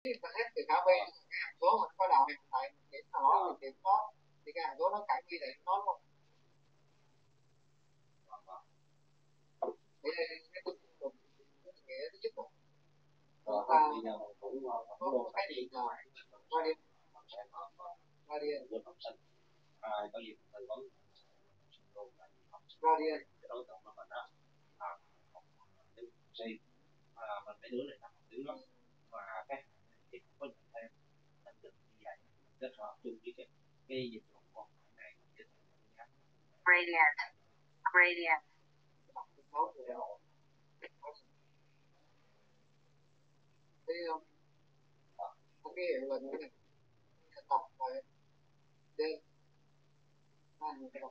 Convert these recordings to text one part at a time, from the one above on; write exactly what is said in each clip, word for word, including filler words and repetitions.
ta xét từ khả vi cái hàm số mà nó có đạo hàm tại một điểm nào đó thì điểm đó thì cái hàm số nó khả vi tại nó đúng không? Thì đây cái tính một nghĩa thứ nhất là chúng ta có một cái điện là gradient gradient gradient đối tượng của mình đó là một gì mà mình phải đưa lên năm thứ lắm và các thì cũng có những thêm thành tựu như vậy kết hợp chung với cái cái dịch vụ của này gradient gradient thì một cái hiệu là như này tập lại d hai người đọc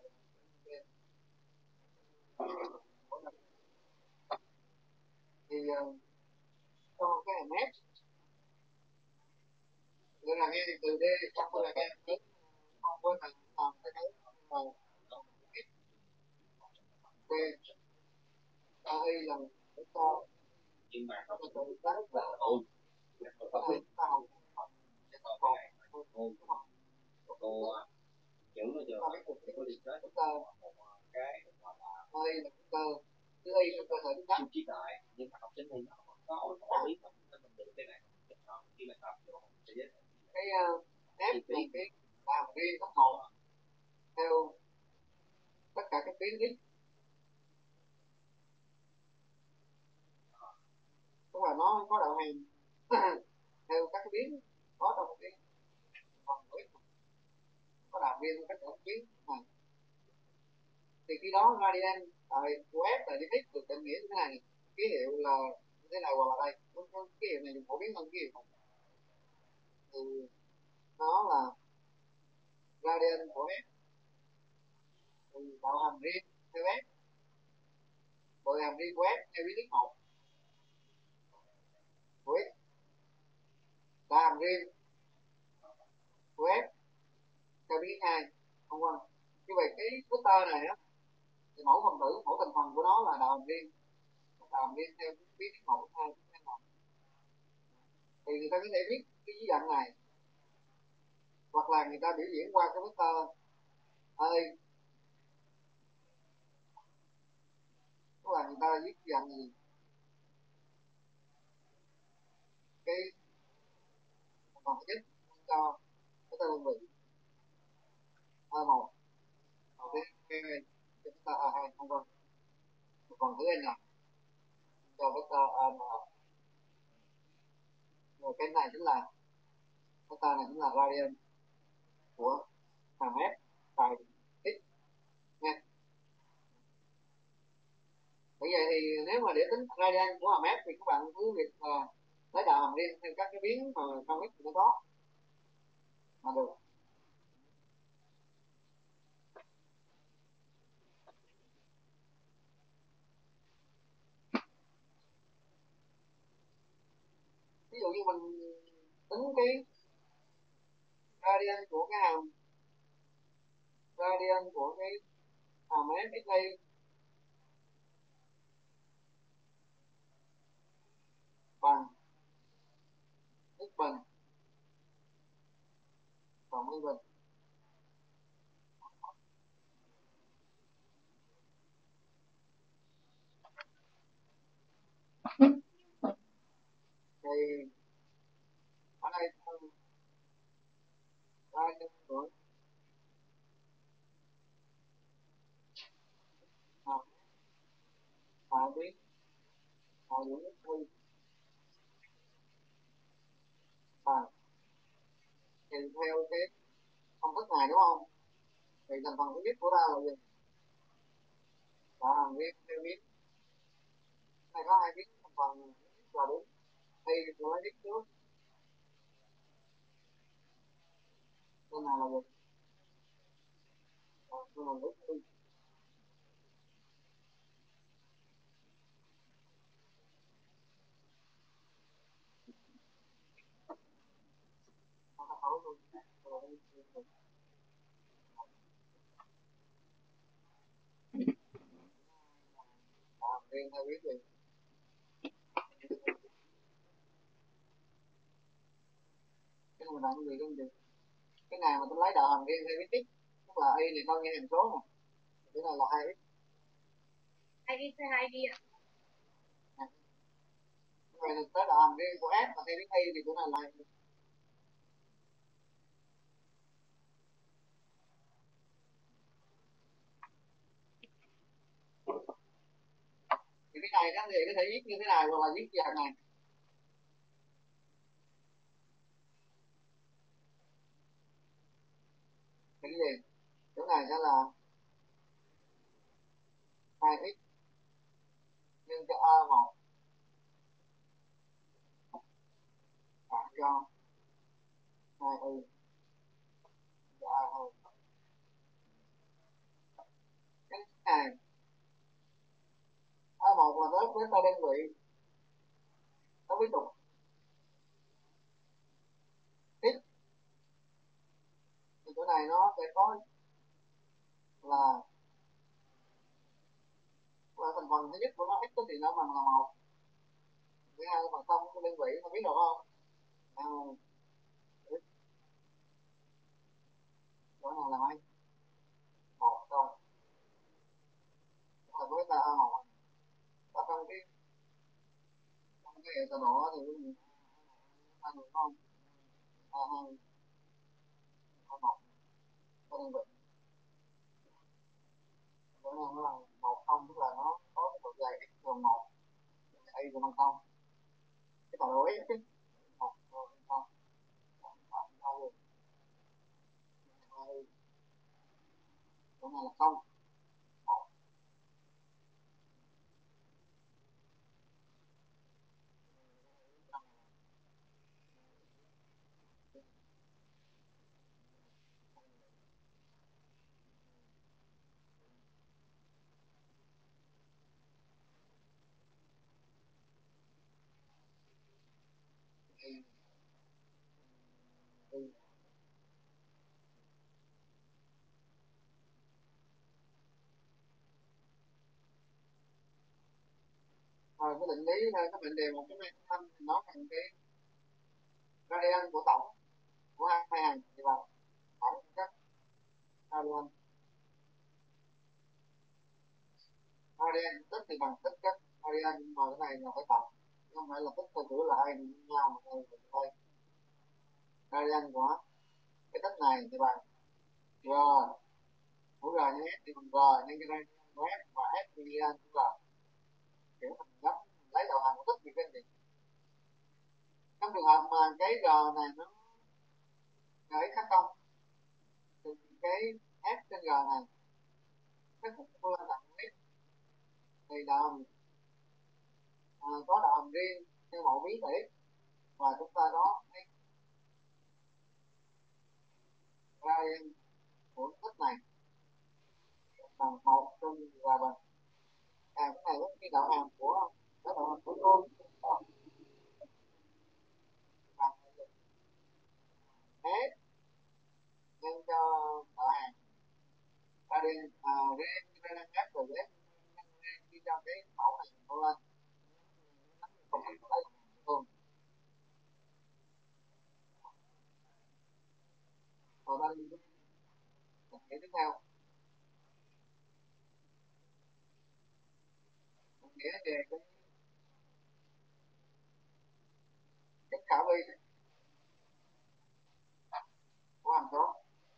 thì trong cái hàm f nghĩa là nghe từ d trong cái là nghe đến không có là làm cái đấy là d a y là cái to nhưng mà nó là từ cái là ôn cái này ta học cô cô chữ nó chưa có đi tới chúng ta một cái gọi là a y là cơ thứ y là cơ thể chúng ta siêu trí tuệ nhưng mà học sinh thì nó không có có biết mình được cái này khi mà tập vô sẽ cái f là cái làm riêng cấp một theo tất cả các tuyến x tức là nó có đạo hàm theo các biến có trong cái phần của x có đạo riêng tất cả các tuyến này thì khi đó gradient tại của f là limit được định nghĩa như thế này ký hiệu là như thế này hoặc là đây ký hiệu này dùng phổ biến hơn ký hiệu này thì nó là gradient của f thì đạo hàm riêng theo f đội hàm riêng của f theo biến x một của x đạo hàm riêng của f theo biến x hai không quên như vậy cái vector này á thì mẫu phần tử mẫu thành phần của nó là đạo hàm riêng đạo hàm riêng theo biến x một hai thì người ta có thể viết cái ví dạng này hoặc là người ta biểu diễn qua cái vector a tức là người ta viết dạng gì cái phần thứ nhất cho cái tên đơn vị a một cái cái vector a hai không vân còn thứ n cho vector a một rồi cái này chính là vector này chính là gradient của hàm f tại x nha. Bởi vậy thì nếu mà để tính gradient của hàm f thì các bạn cứ việc là lấy đạo hàm riêng theo các cái biến mà trong x nó có mà được. Ví dụ như mình tính cái gradient của cái hàm gradient của cái hàm f x đây bằng x bình cộng y bình thì ở đây gradient của hàm tại biến tại biến x y bằng thì theo cái công thức này đúng không thì thành phần thứ nhất của ta là gì là hàm riêng theo biến này có hai biến thành phần là đúng y của lấy x trước nên là là gì nên là x y hàm riêng theo biến gì mình làm cái gì cũng được. Cái này mà tôi lấy đạo hàm riêng theo cái tích, tức là y thì coi như hàm số này, cái này là hai x. hai x hay hai y ạ? Rồi là tới đạo hàm riêng của f và theo cái y thì cái này là thì cái này đó thì có thể viết như thế này hoặc là viết dạng này. Thì cái gì? Chỗ này sẽ là hai x nhân cho a một cộng cho hai y cho a hai. Cái này a một là tới với ta đơn vị, tới với trục x, thì chỗ này nó sẽ có là là thành phần thứ nhất của nó x thì nó bằng là một, thứ hai là bằng không cái đơn vị, nó biết được không? À, chỗ này là mấy? Một không. Là với ta a một, ta trong cái trong cái hệ tọa độ thì ta được không? a hai a một cái đơn vị. Chỗ này nó là một không, tức là nó có cái độ dày x trừ một, y thì bằng không. Cái tọa độ x chứ một không không không, chỗ này là không. Rồi cái định lý các bệnh đề một cái này năm thì nó thành cái radian của tổng của hai hai hàng thì bằng tổng các radian. Radian tích thì bằng tích các radian, nhưng mà cái này là phải tổng, không phải là tích theo kiểu là hai như nhau mà đây là thôi. Radian của cái tích này thì bằng g của g nhân s thì bằng g nhân cái radian của f và f radian của g. Kiểu mình gấp lấy đầu hàng của tích thì cái gì? Trong trường hợp mà cái g này nó gửi khác không thì cái f trên g này cái cục lên là x thì đầm à, có đầm riêng theo mẫu bí tỷ, và chúng ta có cái radian của tích này bằng một trên g bình. À cái này là cái đạo hàm của cái đạo hàm của cô bằng s nhân cho đạo hàm radian à radian radian f rồi s đi cho cái mẫu này cô lên không phải đây luôn. Rồi đây mình nghĩ tiếp theo mình nghĩ về cái cái khả vi của hàm số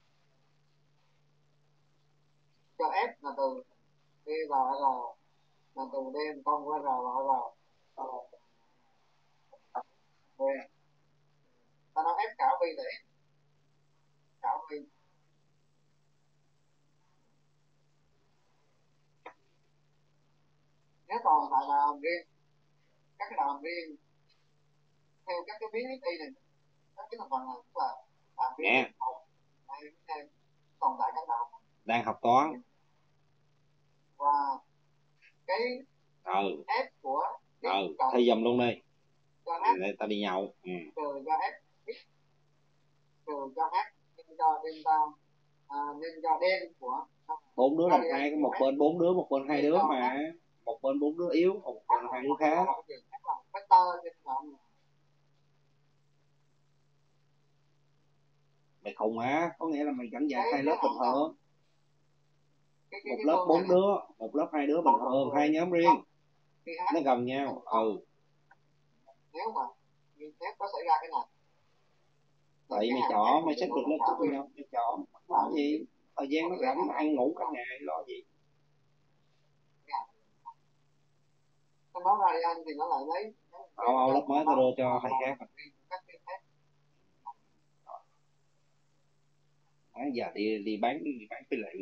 cho f là từ d vào r, là từ d công của r vào r về ta nói f khả vi để khả vi nếu còn lại là hàm riêng, các cái đạo hàm riêng theo các cái biến y này, các cái thành phần này tức là hàm riêng một hai hai tồn tại các đạo đang học toán và cái ừ f của ừ thay dùm luôn đi cho h để ta đi nhậu. Ừ. trừ cho f x trừ cho h nhân cho delta à, nhân cho đen của Bốn đứa làm hai, cái một bên bốn đứa, một bên hai đứa mà, một bên bốn đứa yếu, một bên hai đứa khá. vector trên thùng á, có nghĩa là mày cảm giác Cái- hai lớp cái bình hạng thường, cái, cái, một cái lớp phương bốn này nè, đứa, một lớp hai đứa bình một thường, người hai nhóm riêng, không, khi hát nó gần nhau. không. Ừ, Nếu mà nếu có xảy ra cái này tại cái mày hàng chỏ thép mày của xếp nó được là lớp cả trước viên. nhau, mày chỏ lo gì, thời gian nó rảnh ăn ngủ cả ngày lo gì. Cái đó ra đi anh thì nó lại lấy เอาเอาlớp mới tao đưa cho thầy khác. các cái thép. À, giờ đi đi bán đi bán cái lệ.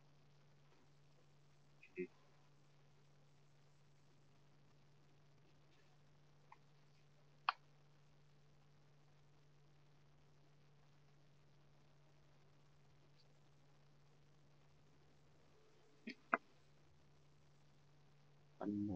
Anh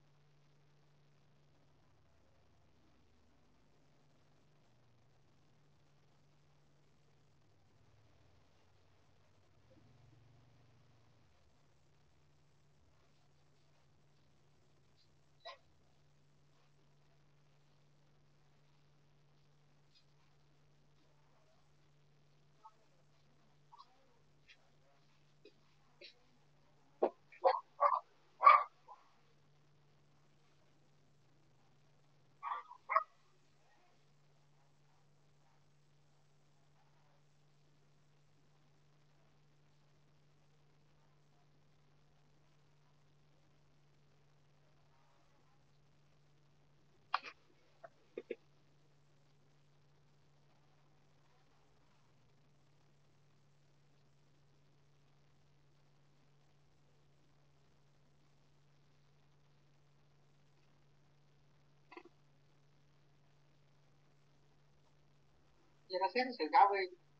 Vậy nó xét cái sự khả vi,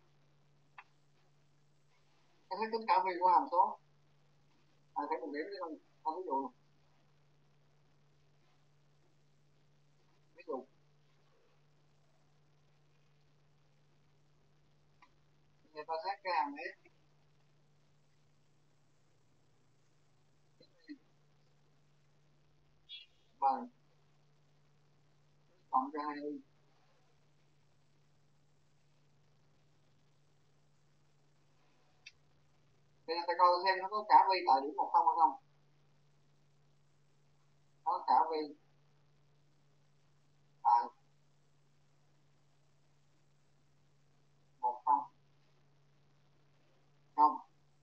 nó xét tính khả vi của hàm số. À, thấy một điểm đi không? Không ví dụ này. Ví dụ người ta xét cái hàm S bằng cộng cho hai y. Thì người ta coi xem nó có khả vi tại điểm một không hay không. Nó khả vi tại một không không.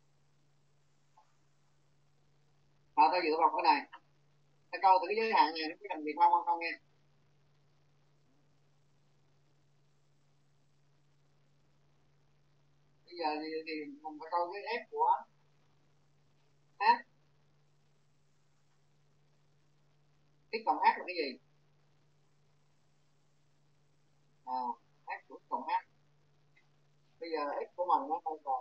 Và ta dựa vào cái này, ta câu thử cái giới hạn này nó có thành việc không hay không nghe. Bây giờ thì, thì mình phải câu cái f của h. X cộng h là cái gì? À, h của x cộng h. Bây giờ x của mình nó bây giờ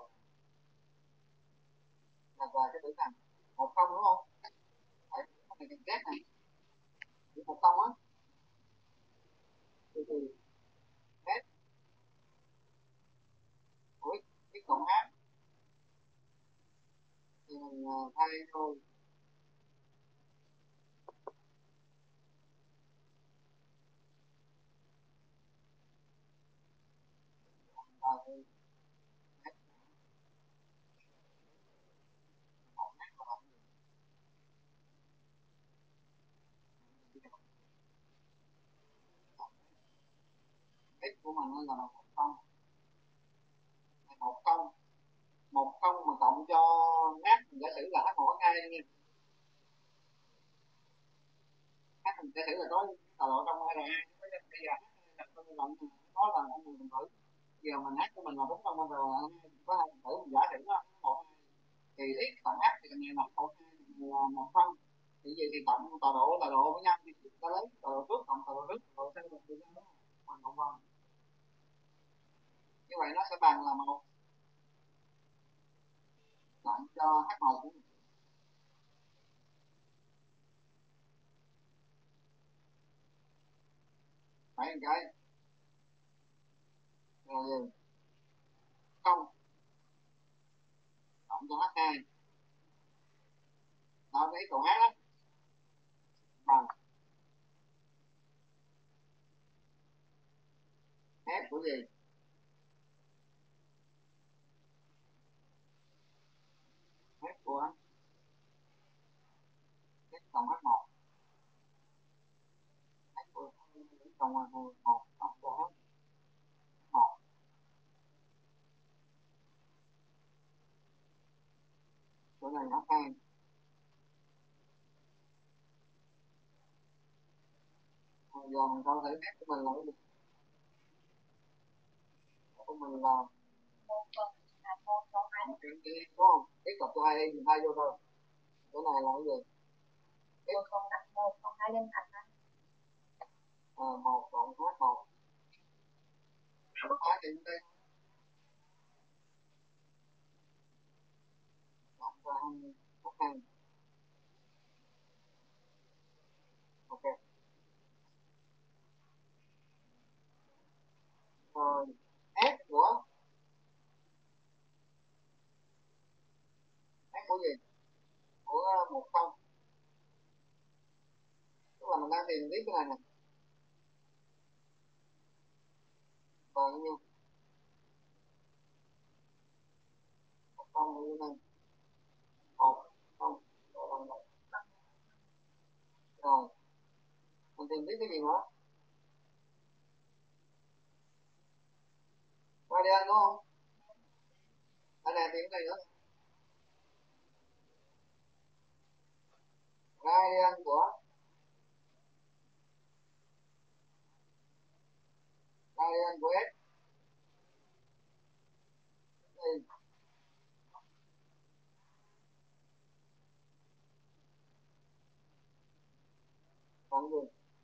là là cái tử này một không đúng không? Phải cái này z này chỉ một không á. Thì thì h của x, x cộng h thì mình uh, thay thôi. Và thì h một h là bằng x của mình là một không một không một không mà cộng cho h, giả sử là h một h hai nha. H mình giả sử là có tọa độ trong rờ a, bây giờ h là con lần có là anh mình thử. Giờ mình h của mình là đúng trong rờ a có hai phần tử, mình giả sử nó một thì x cộng h thì cái này là một là một không. Thì vậy thì cộng tọa độ tọa độ với nhau thì ta lấy tọa độ trước cộng tọa độ trước tọa độ sau được tương ứng bằng cộng vòng. Như vậy nó sẽ bằng là một cộng cho h một của mình. Phải một cái rồi không cộng cho h hai đó cái cộng h đó bằng f của gì cộng là một cộng cho h một, chỗ này h hai. Bây giờ mình coi thử f của mình là cái gì. F của mình là một cộng là một cộng hai đúng không? X cộng cho hai y thì hai vô thôi. Chỗ này là cái gì? một cộng là một cộng hai lên thành hai. À, một cộng h một. Hóa thì đây cộng cho hai h hai. Ok. Rồi f của f của gì? Của một không. Tức là mình đang tìm tiếp cái này nè. Bao nhiêu? Một không như thế này. Một không. Rồi. Mình tìm tiếp cái gì nữa? Radian đúng không? Ở này tìm cái này nữa. Radian của radian của S thì bằng gì?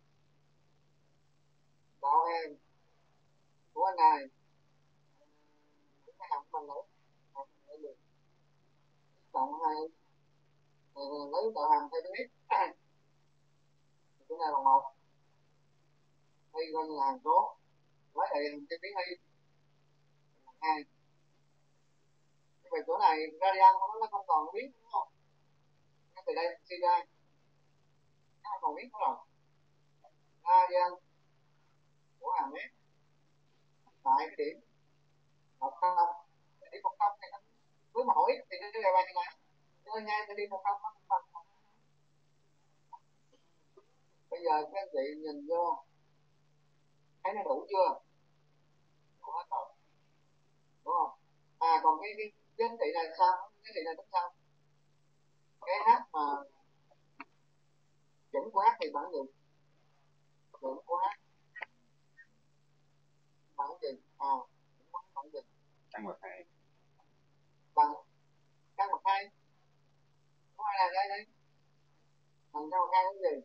Đạo em của anh này cái hàm của mình lấy lấy gì? Cộng hai lấy đạo hàm theo cái x cái này bằng một. Y coi như là hàm số. Lấy lại hàm theo biến y bằng hai. Về chỗ này radian của nó nó không còn biến đúng không? Ngay từ đây suy ra nó không còn biến nữa rồi. Radian của hàm S tại cái điểm một không. Cái điểm một không này nó với mỗi thì nó đều bằng như này. Cho nên ngay từ điểm một không nó cũng bằng. Bây giờ các anh chị nhìn vô thấy nó đủ chưa? Đủ hết rồi. Đúng không? À còn cái cái giá trị này sao? Giá trị này tính sao? Cái h mà chuẩn của h thì bằng gì? Chuẩn của h bằng gì? À, bằng gì? Căn bậc hai. Bằng căn bậc hai. Có ai là đây đây? Bằng căn bậc hai cái gì?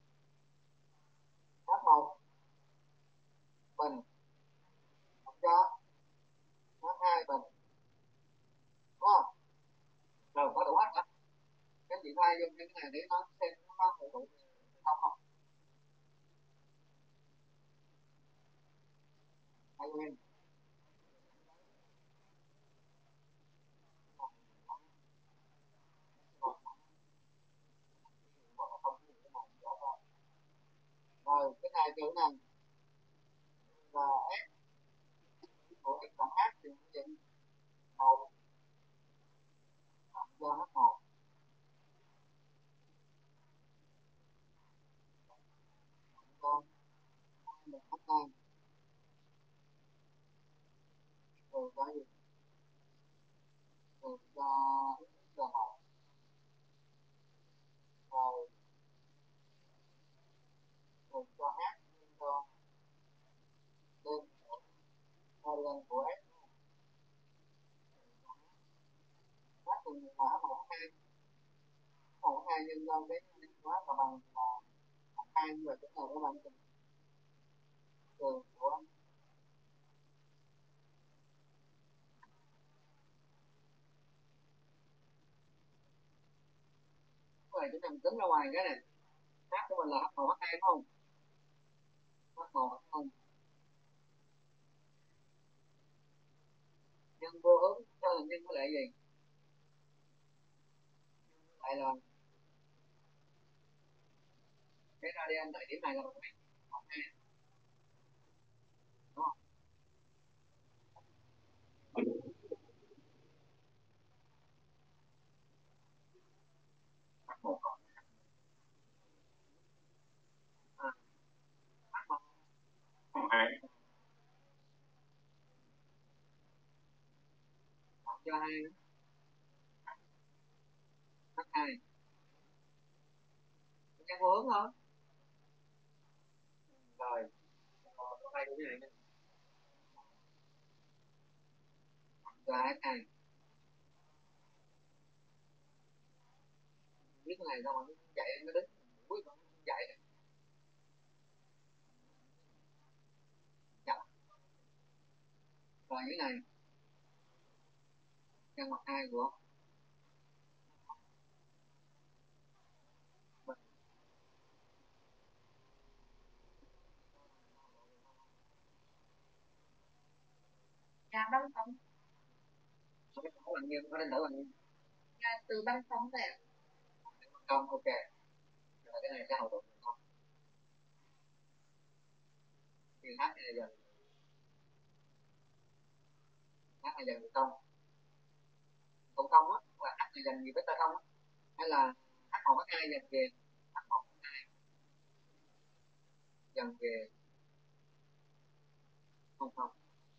h một bình cho h hai bình. Đúng không? Rồi có đủ hết hả? Các chị thay vô cái này để nó xem nó có đủ đủ không không? Thay nguyên. Rồi cái này chữ này là f của x cộng h thì nó gì? Một cộng cho h một cộng cho h hai rồi cho gì? Rồi cho x là một. Rồi rồi cho h cho lên radian của s h thì là h một h hai. h một h hai nhân lên cái quá là bằng là hai như vậy. Cái này nó bằng từ của cái này chúng ta tính ra ngoài cái này h của mình là h một h hai đúng không? h một h hai nhân vô hướng cho là nhân với lại gì? Lại là cái radian tại điểm này là bằng mấy? Bằng hai đúng không? h một cộng à, h một cho hai h hai chắc vô hướng không rồi có hai cái này cho h hai biết cái này đâu mà nó chạy nó đứng cuối nó chạy này chậm rồi cái này căn mặt hai của Dạ băng phóng. có cái tổ bằng nhiêu có lên tổ bằng nhiêu Dạ từ băng phóng về. không ok rồi cái này sẽ hậu tụng không thì h này là dần h này dần không cộng không á là h này dần gì với ta không á hay là h một h hai dần về h một h hai dần về không không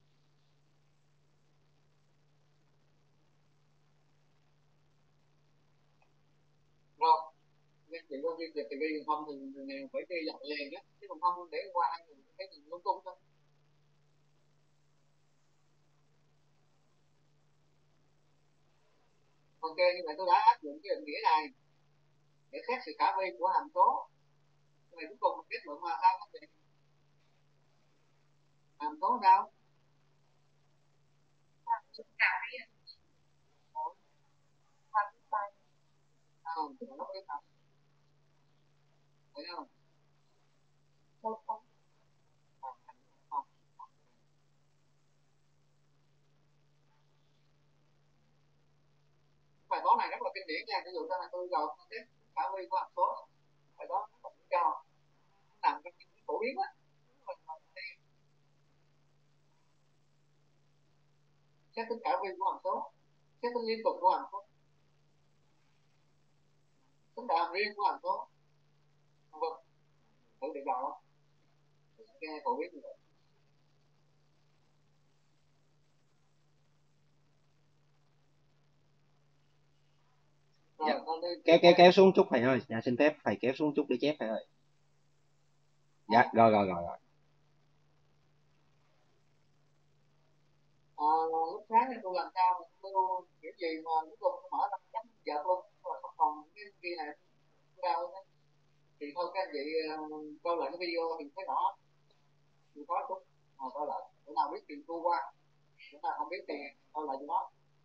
rồi nên chỉ có việc thì ghi không thì phải ghi dọn liền á chứ còn không để qua anh thì cái gì lung tung thôi ok như vậy tôi đã áp dụng cái định nghĩa này để xét sự khả thi của hàm số này cuối cùng kết luận là sao các vị hàm số đâu Chúng ta biết không thì nó biết không thấy không một phóng. không không bài toán này rất là kinh điển nha ví dụ tôi tôi vào test khả thi của hàm số bài toán rất là dễ cho làm cái phổ biến á xét tính khả thi của hàm số xét tính liên tục của hàm số tính đại hàm riêng của hàm số vâng thử để rõ nghe phổ biến như vậy Dạ. rồi con đi kéo kéo kéo xuống chút thầy ơi, dạ xin phép thầy kéo xuống chút để chép thầy ơi. Dạ rồi rồi rồi rồi. à, lúc sáng thì tôi làm sao mà tôi kiểu gì mà cuối cùng tôi mở ra chắc giờ luôn rồi không còn cái kia này đâu thì thôi các anh chị uh, coi lại cái video thì thấy rõ thì có chút mà coi lại bữa nào biết tìm tu qua bữa nào không biết thì coi lại cho nó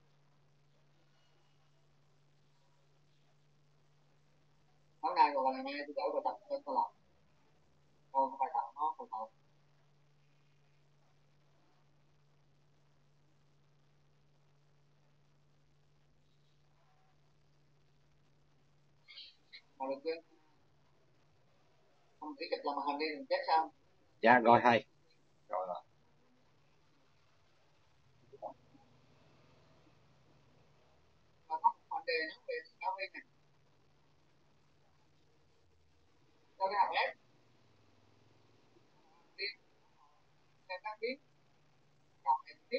hôm nay rồi ngày mai tôi đỡ bài tập cho tôi làm thôi bài tập nó phù hợp mà đừng quên không chỉ kịch làm màn hình đi đừng chết xong Dạ rồi thầy. Rồi rồi. mà có một vấn đề nó về giáo viên này cho cái học ép đi theo các biết còn em tiếp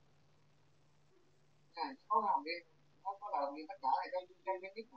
này có học viên có có đầu viên tất cả này cho cho viên tiếp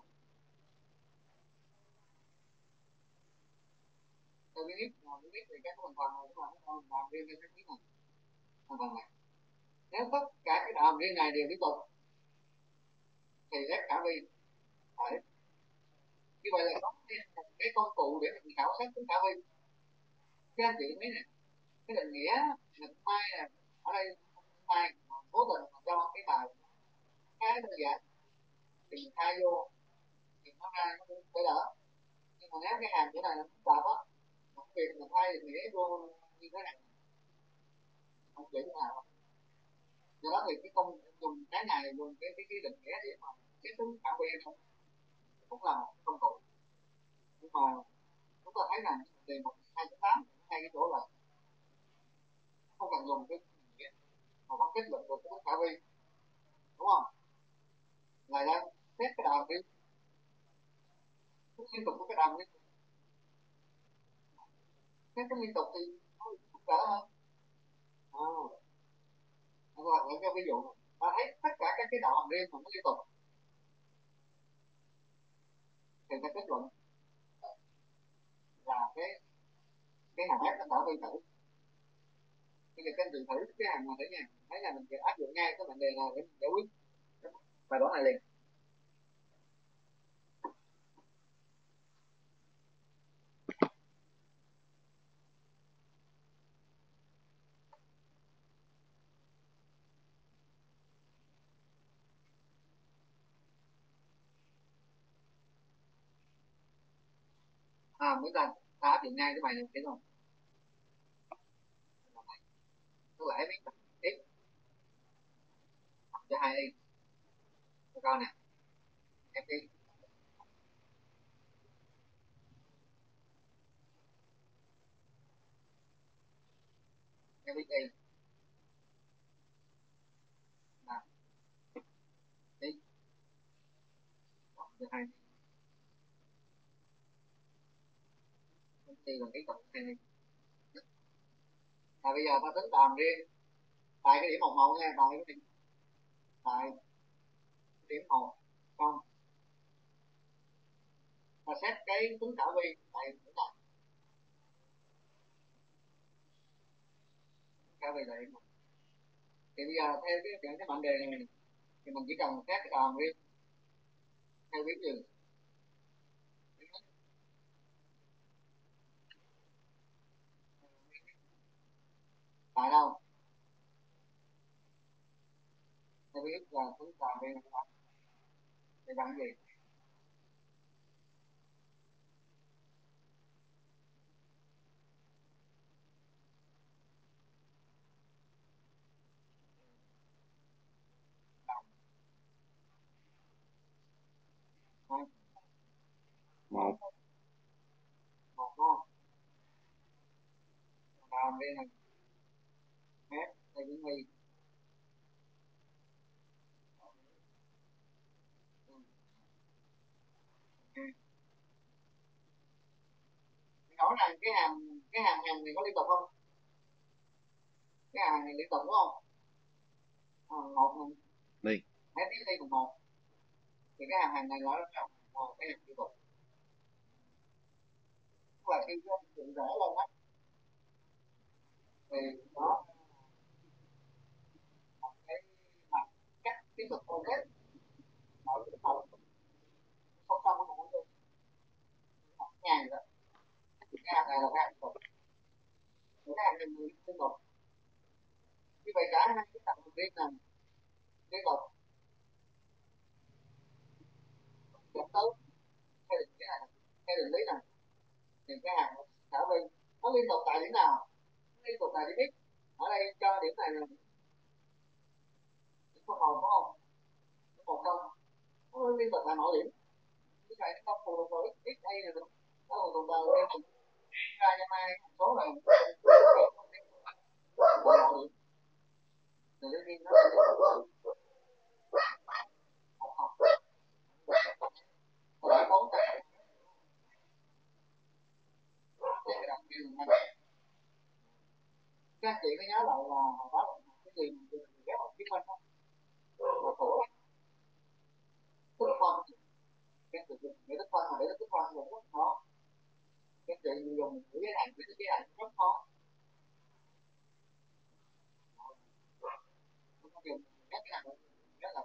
cho viên tiếp mà viên tiếp thì các phần phần rồi các bạn còn làm viên cho các biết này phần phần này nếu tất cả cái đạo viên này đều tiếp tục thì rất khả vi phải như vậy là có một cái công cụ để mình khảo sát tính khả vi các anh chị thấy này cái định nghĩa mình mai nè ở đây mai cố tình cho cái bài khá đơn giản thì mình thay vô thì nó ra nó cũng phải đỡ nhưng mà nếu cái hàm chỗ này nó phức tạp á một việc mình thay định nghĩa vô như thế này không dễ thế nào do đó thì cái công dùng cái này dùng cái cái, cái định nghĩa để mà cái tính khả vi không cũng là một công cụ nhưng mà chúng ta thấy rằng đề mục hai chấm tám hai cái chỗ là không cần dùng cái định nghĩa mà vẫn kết luận được cái tính khả vi đúng không lại đang xét cái đòn đi liên tục của cái đòn đi xét cái liên tục thì nó cũng đỡ hơn à, các bạn lấy cái ví dụ này ta thấy tất cả các cái đạo hàm riêng mà nó liên tục thì ta kết luận là cái cái hàm f nó tạo vi tử. Bây giờ các anh thử cái hàm này thử nha, thấy là mình áp dụng ngay cái vấn đề nào để mình giải quyết bài toán này liền. À, mới ta ta áp dụng ngay cái bài này thế rồi. Tức là fx tiếp cho hai y con này f đi f đi là đi cộng cho hai đi là cái cộng hai đi. Và bây giờ ta tính đòn riêng tại cái điểm một một nha, tại cái điểm tại điểm một không và xét cái tính khả vi tại điểm này khả vi tại điểm một. Thì bây giờ theo cái cái, cái mệnh đề này thì mình chỉ cần xét cái đòn riêng theo biến gì tại đâu theo biết là tính đòn riêng là bằng thì bằng gì một một đúng không? Đòn riêng là f theo biến y. Nói rằng cái hàm cái hàm hàm này có liên tục không? Cái hàm này liên tục đúng không? À, một mình đi f tiếp đi bằng một thì cái hàm hàm này nó là một cái hàm liên tục. Tức là khi cái chuyện rẽ lên á thì nó một cái mặt cắt tiếp tục con kết ở cái đầu không xong của một cái ngàn rồi. Cái hàm này là cái hàm liên tục. Cái hàm này liên tục. Như vậy cả hai cái tập riêng này liên tục dẫn tới theo định cái này theo định lý này thì cái hàm khả vi nó liên tục tại điểm nào? Nó liên tục tại điểm x. Ở đây cho điểm này là điểm không một đúng không? Điểm một không nó liên tục tại mọi điểm. Như vậy nó không phụ thuộc vào x a này nữa, nó phụ thuộc vào ra cho mai số là mọi điểm thì đương nhiên nó sẽ một không. Và bốn tại cái đặc biệt này các chị có nhớ lại là hồi đó là cái gì mình ghép học chứng minh không? Là khổ tức phân cái từ cái tức phân mà để tức phân là rất khó. Các chị dùng chữ cái này với cái này rất khó. Không có dùng các cái này rất là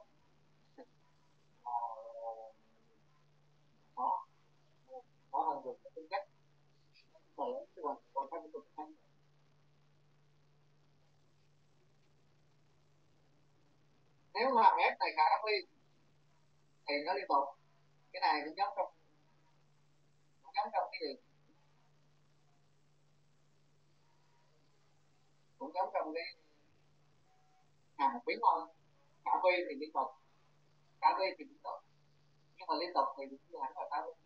khó khó hơn dùng cái tính cách này cái còn còn phải dùng thanh. Nếu mà hàm f này khả năng ly thì nó liên tục. Cái này cũng giống trong cũng giống trong cái gì cũng giống trong cái hàm một biến thôi. Khả vi thì liên tục, khả vi thì liên tục, nhưng mà liên tục thì chưa hẳn là khả vi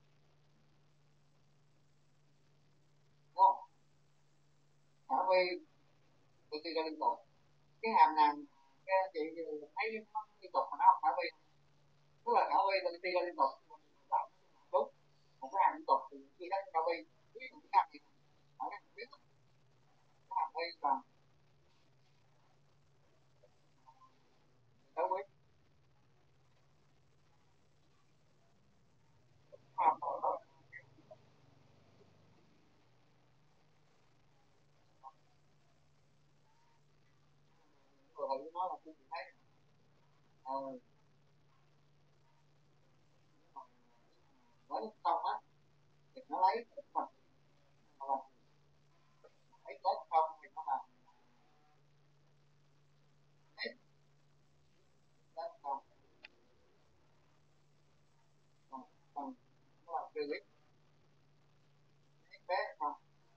đúng không? Khả vi tôi suy ra liên tục. Cái hàm nào cái chị thấy nó liên tục mà nó không khả vi, tức là khả vi tôi suy ra liên tục đúng. Một cái hàm liên tục thì suy ra khả vi ví dụ cái hàm gì ở đây biết cái hàm vi là đâu biết tôi thấy ờ với không á thì nó lấy cái phần mà làm lấy lớp không thì nó làm hết lớp không còn phần nó làm trừ ít hết bé không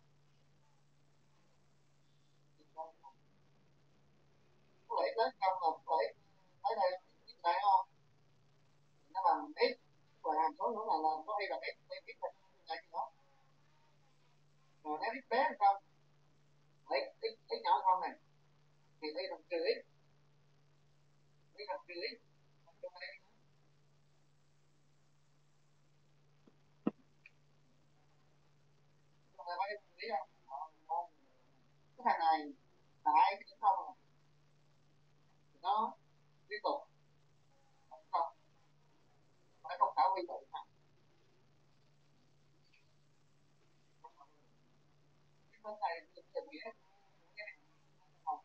có lấy lớp không là có lấy tới đây như này không nó bằng x và hàm số nữa là là có y bằng x đây x là này gì đó rồi nếu x bé hay không lấy x x nhỏ không này thì y bằng trừ x y bằng trừ x trong đây trong đây mấy lý không cái thằng này tại cái chữ không thì nó liên tục không phải không tạo quy tụ mà cái bên này định nghĩa cái không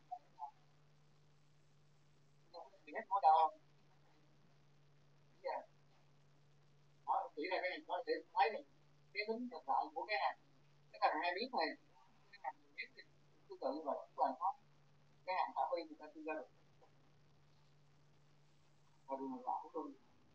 định nghĩa mỗi đầu bây giờ nó chỉ ra cái này nó để thấy được cái tính hiện tại của cái hàng cái thằng hai biến này cái hàng biến thì tương tự như vậy tức là nó cái hàng tạo quy người ta đưa ra được và điều này cũng luôn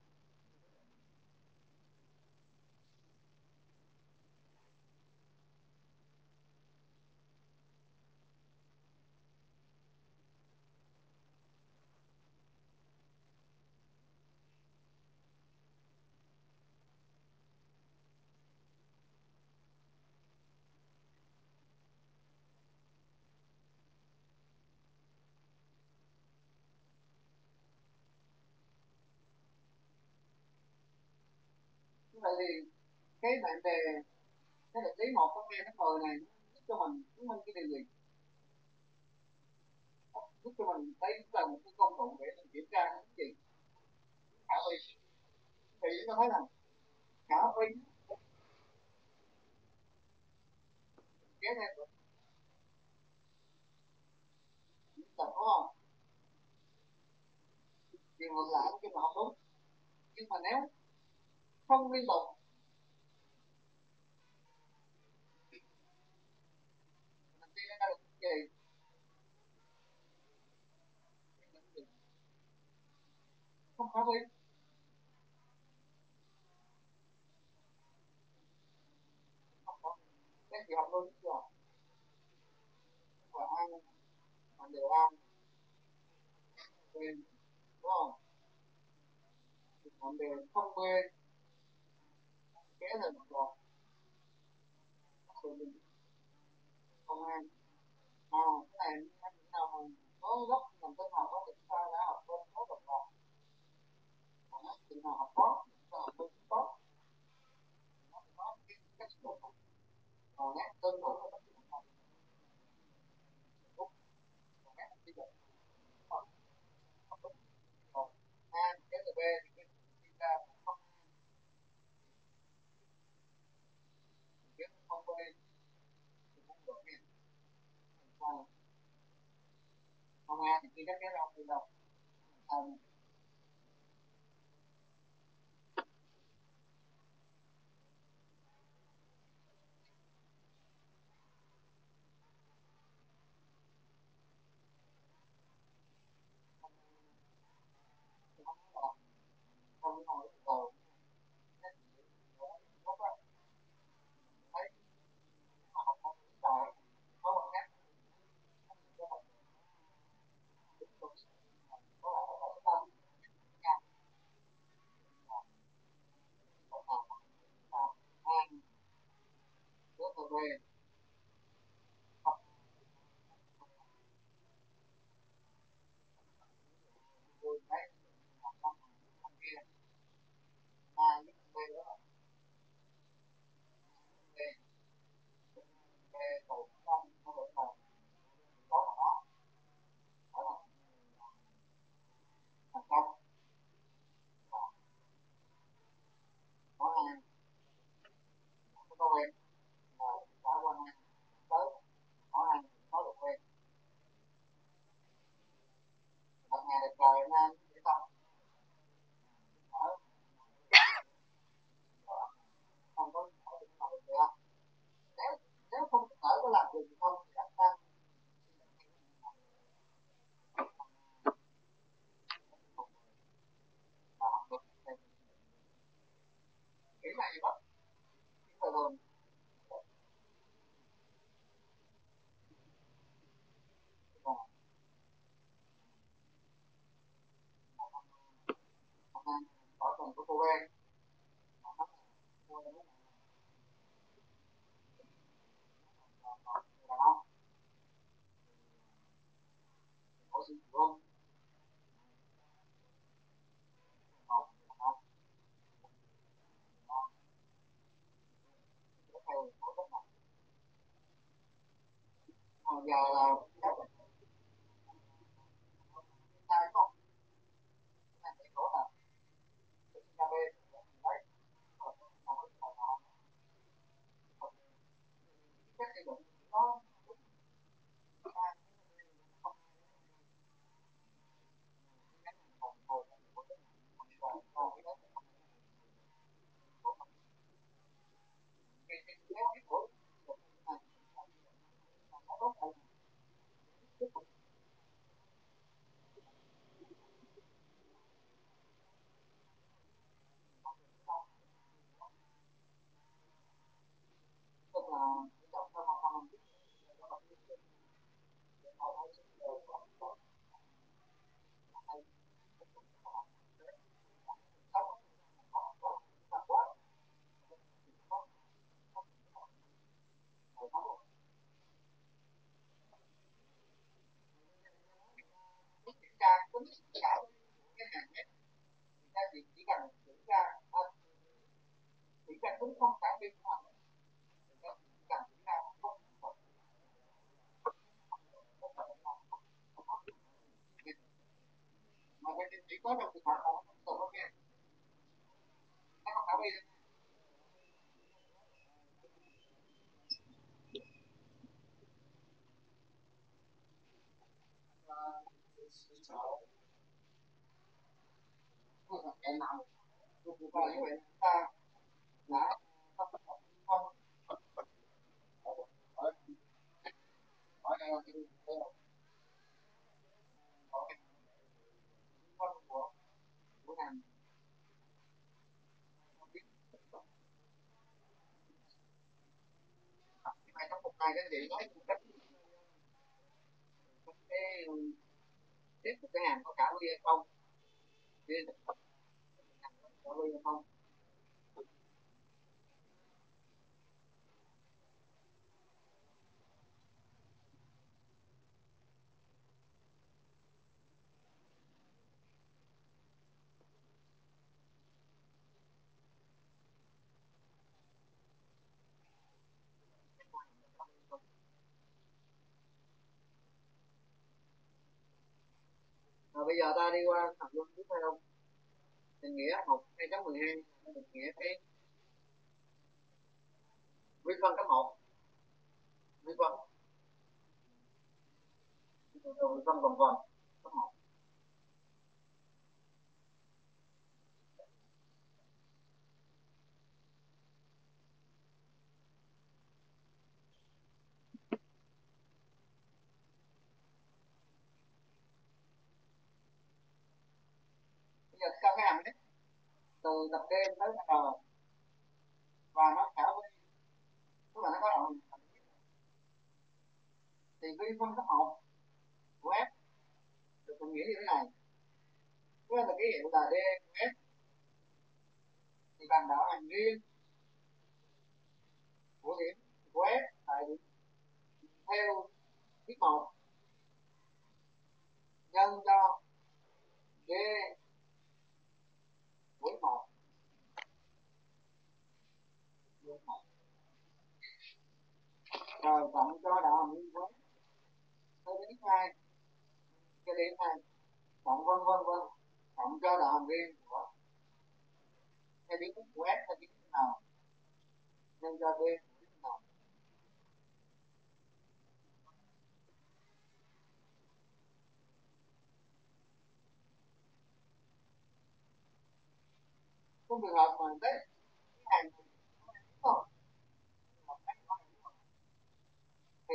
như vậy thì cái bạn đề cái định lý một trong hai cái thời này giúp cho mình chứng minh cái điều gì giúp cho mình thấy là một cái công cụ để mình kiểm tra cái gì khả quy thì chúng ta thấy là khả quy kế theo được tập đúng không điều ngược lại cái mà không đúng nhưng mà nếu không liên tục mình chia ra được cái gì không khả quy không có cái gì học luôn chưa và ăn mà đều ăn quên đúng không làm đều không quên kế là một loạt rồi mình không ăn à cái này anh nào mà có gốc làm tinh học có thì chúng ta đã học bên số đồng loạt còn nó chừng nào học có chúng ta học bên có nó có cái cách số còn nhé tương thủ là tất cả đúng còn nhé bây giờ không đúng còn a cái từ b thì cái chúng ta không cái không quên thì không được nha sao không a thì khi các cái rau từ đầu sao không có không có hỏi cầu thấy họ học không trời có một cách có lại là tâm cô ve nó là cô nó là đàn ông có sự chủ không một đàn ông nó theo của tất cả giờ là các bạn sai không anh thấy có là cà phê đấy các cái bệnh nó tức là trong trong một phòng kiểm tra tính cả cái hàng nhé người ta chỉ chỉ cần kiểm tra chỉ cần tính không sản phẩm của họ người ta chỉ cần kiểm tra không mà cái chỉ có trong thực phẩm không không có nghe nó không phải đi em nào cũng có như vậy ta đã không không ở ở đây là cái không của của ngành hai trong một ngày cái gì nói một cách cái tiếp của cái hàng có cả ly hay không ly có ly hay không rồi bây giờ ta đi qua học luôn tiếp theo định nghĩa một hai chấm mười hai định nghĩa cái vi phân cấp một vi phân vi phân vòng vòng cấp một bây giờ sao cái hàng đấy từ tập D tới R và nó cả với tức là nó có động thì vi phân cấp một của F được định nghĩa như thế này tức là ký hiệu là D của F thì bằng đạo hàm riêng của điểm của F tại điểm theo tiết một nhân cho D của một rồi cộng cho đạo hàm riêng của F tới điểm hai cái điểm này cộng vân vân vân cộng cho đạo hàm riêng của theo biến của F theo biến nào nhân cho D của nào trong trường hợp mà đấy cái hàng không thì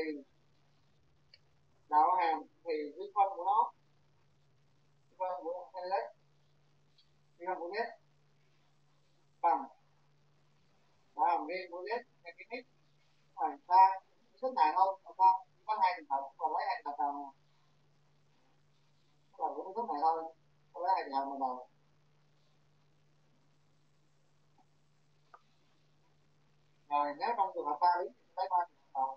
đạo hàm thì vi phân của nó vi phân của L vi phân của Z bằng đạo hàm riêng của Z theo cái này ta sách này thôi ta có hai trường hợp còn lấy hai trường hợp nào là của sách này thôi có lấy hai trường hợp nào Rồi nếu trong trường hợp ba lý thì lấy ba trường hợp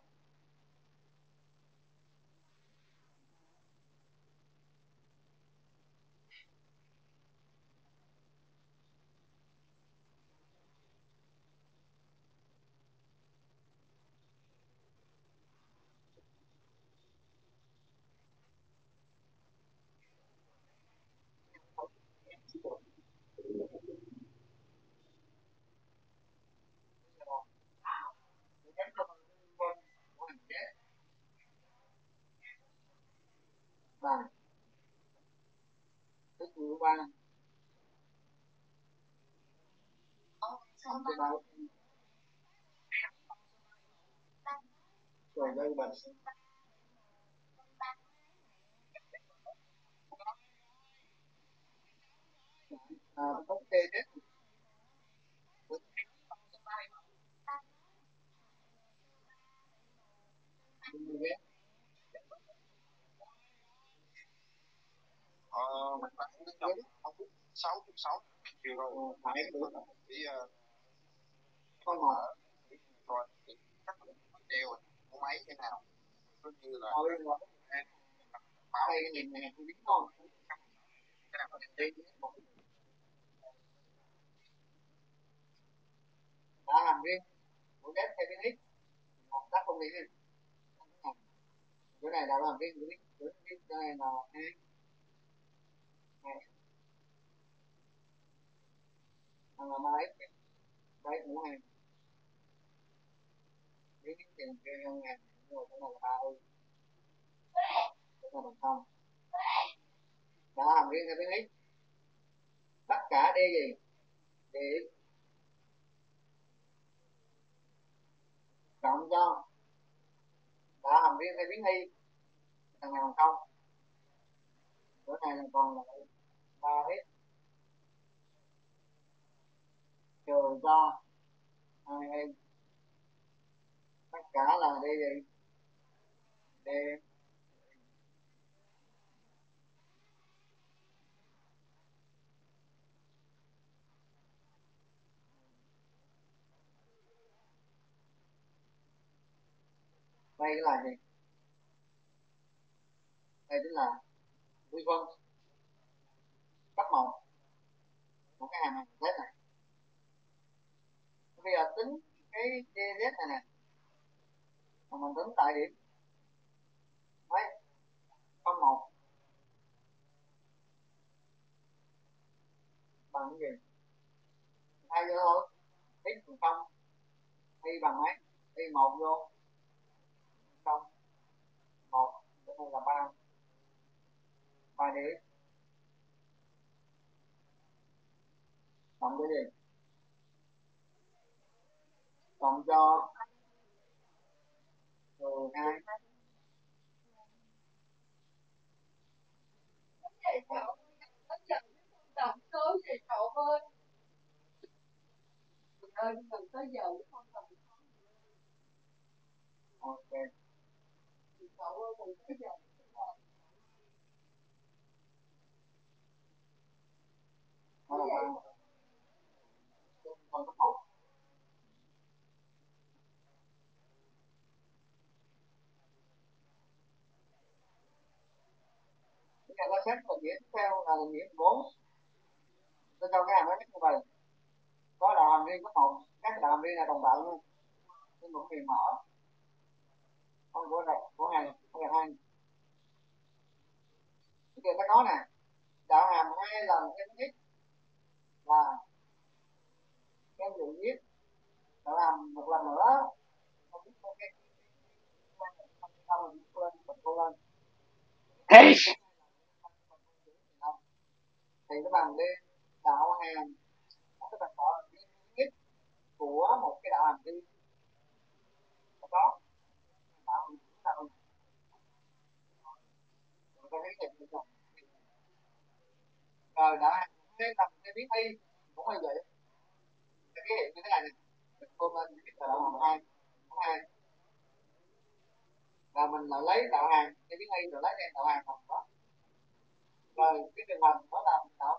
ba thứ thứ ba thứ ba rồi đây là à, thống kê hết Ờ, mình bạn đến trong sáu chục sáu triệu rồi phải được cái con mở rồi các đều của máy thế nào cũng như là ở đây nhìn này tôi biết không cái nào đây đã làm riêng của ghép theo cái nick một tác công đi cái này đã làm riêng của nick của nick cái này là hai này là máy đây cũng hai cái nick tiền kia ngân hàng rồi cái này là ba ư cái này bằng không đã làm riêng theo cái nick tất cả đi gì để cộng cho đã làm riêng theo biến y thằng nào không bữa này là còn là ba hết trừ cho hai em tất cả là đi gì đi đây là gì đây chính là quy phân cấp một của cái hàm này Z này bây giờ tính cái dz này nè mà mình tính tại điểm mấy không một bằng cái gì hai vô thôi x bằng không y bằng mấy y một vô không một cái này là ba ba điểm cộng cái gì cộng cho mười hai Tổng số thì cậu ơi. Ơi đừng tới giờ không cần ok cậu ơi đừng tới giờ. đó là ba còn cấp một cái này nó xét là nghĩa tiếp theo là nghĩa bốn tôi cho cái hàm nó như vậy có đạo hàm riêng cấp một các đạo hàm riêng là đồng đạo luôn nhưng một quyền mở con của này của này của này hai cái kia ta có nè đạo hàm hai lần cái thứ nhất là em dự viết đạo hàm một lần nữa không biết có cái lên thì nó bằng đi đạo hàm cái bằng đạo hàm duy nhất của một cái đạo hàm riêng có đạo hàm đạo hàm cái cái gì rồi đạo hàm cái làm cái biến y cũng như vậy cái hiện như thế này này mình ôm lên là đạo hàm hai hai là mình lại lấy đạo hàm cái biến y rồi lấy đem đạo hàm đó rồi cái trường hợp đó là đạo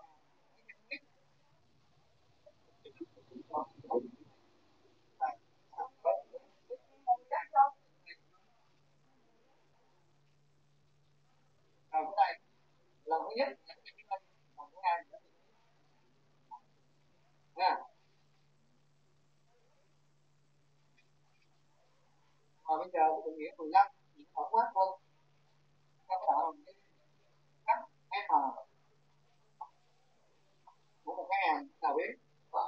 nhất bằng của ai nha. Rồi bây giờ tôi định nghĩa mười lăm những tổng quát hơn các tạo cái cách M của một cái hàng nào biết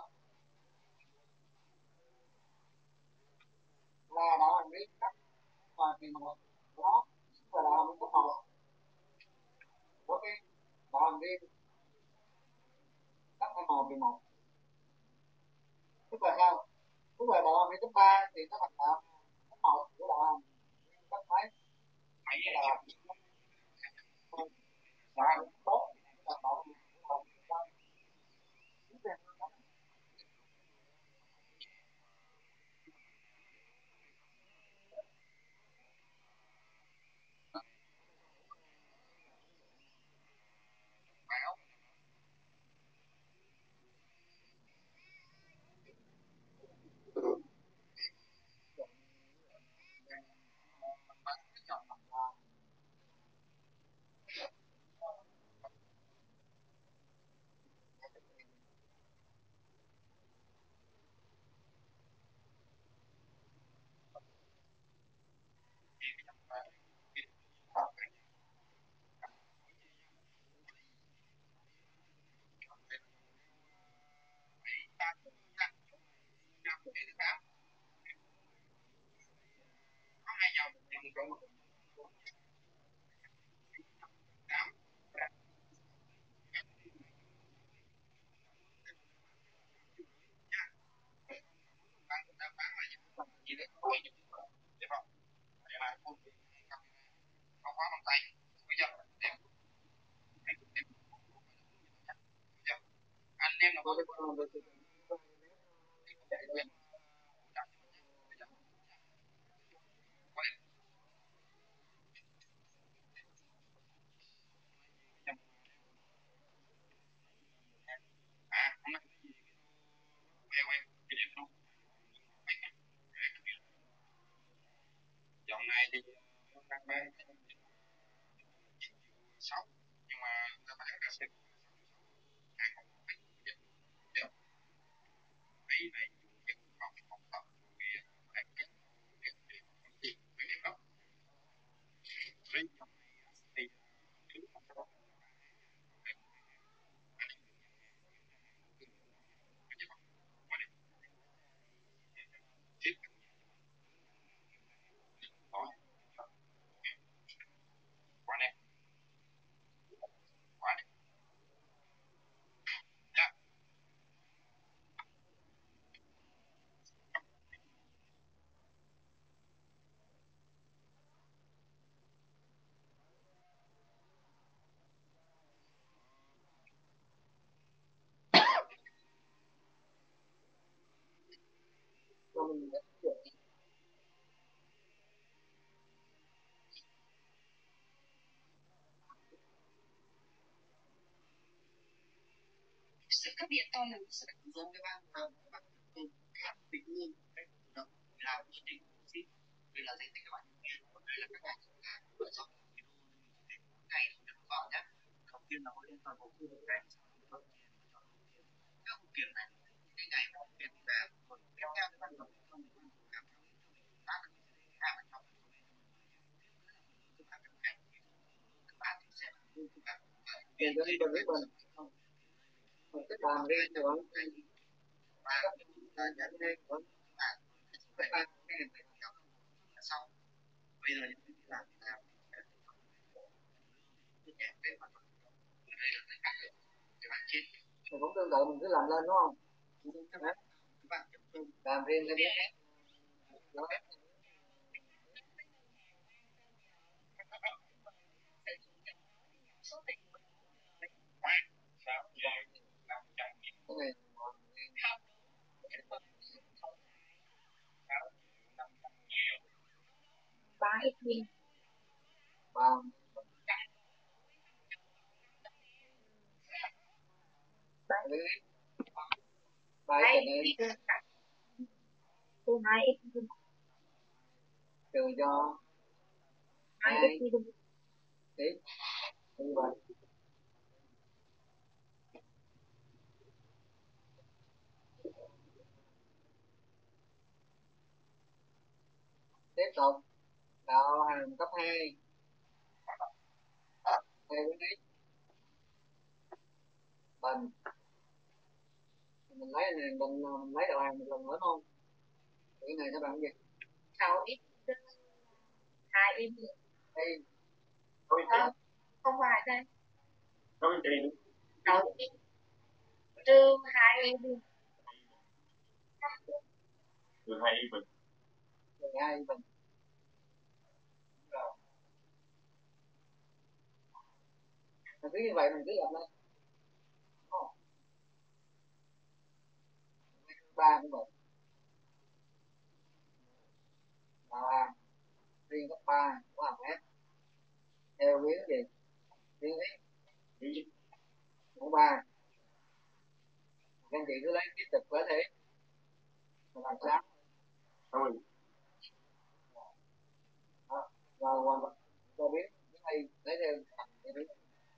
là đạo hành biết cách và kỳ một của nó và đạo hành cấp một của cái đạo hành riêng cấp M kỳ một, tức là sao? Tức là đạo hành cấp ba thì nó thành đạo cấp một của đạo hành cấp mấy mấy là đạo hành tốt là đạo anh em là có dòng này thì đang bán sáu nhưng mà ta bán cả xe hai không mấy này cái học học tập thì bạn cái cái cái cái cái đó thì thứ không có thiết nói quá nè quá nè dạ cho mình sự khác biệt to lớn sự giống với bạn bạn bạn tự nhiên động làm quyết định gì đây là danh sách các bạn đây là các ngành lựa chọn ngày được gọi nhé. Đầu tiên là hội liên toàn bộ khu vực này các vụ kiện này cái ngày mà kiện ra rồi tiếp theo cái văn bản không cảm tác hạ trong kiện cho đi bằng cái bằng cái bàn đi rồi và là nhận lên của cái ban cái này là sau bây giờ những cái làm làm cái mặt đây là cái cái bản trên cũng tương tự mình cứ làm lên đúng không? Các bạn làm riêng cái biết nó ba ít đi ba ba ít ba ít từ hai ít trừ cho hai ít đi đi như vậy tiếp tục đạo hàm cấp hai theo hướng x bình, mình lấy này mình, mình lấy đạo hàm một lần nữa không, cái này các bạn gì sáu x hai y đây không không phải đây Nói tiền sáu x trừ hai y từ hai y bình mười hai bình rồi, mình cứ như vậy mình cứ làm lên ba cũng vậy, đạo hàm riêng cấp ba của hàm f theo hướng gì hướng x mũ ba, anh chị cứ lấy tiếp tục lấy thế mà làm sao thôi đó, rồi hoàn toàn cho biết cái này lấy theo thành cái biết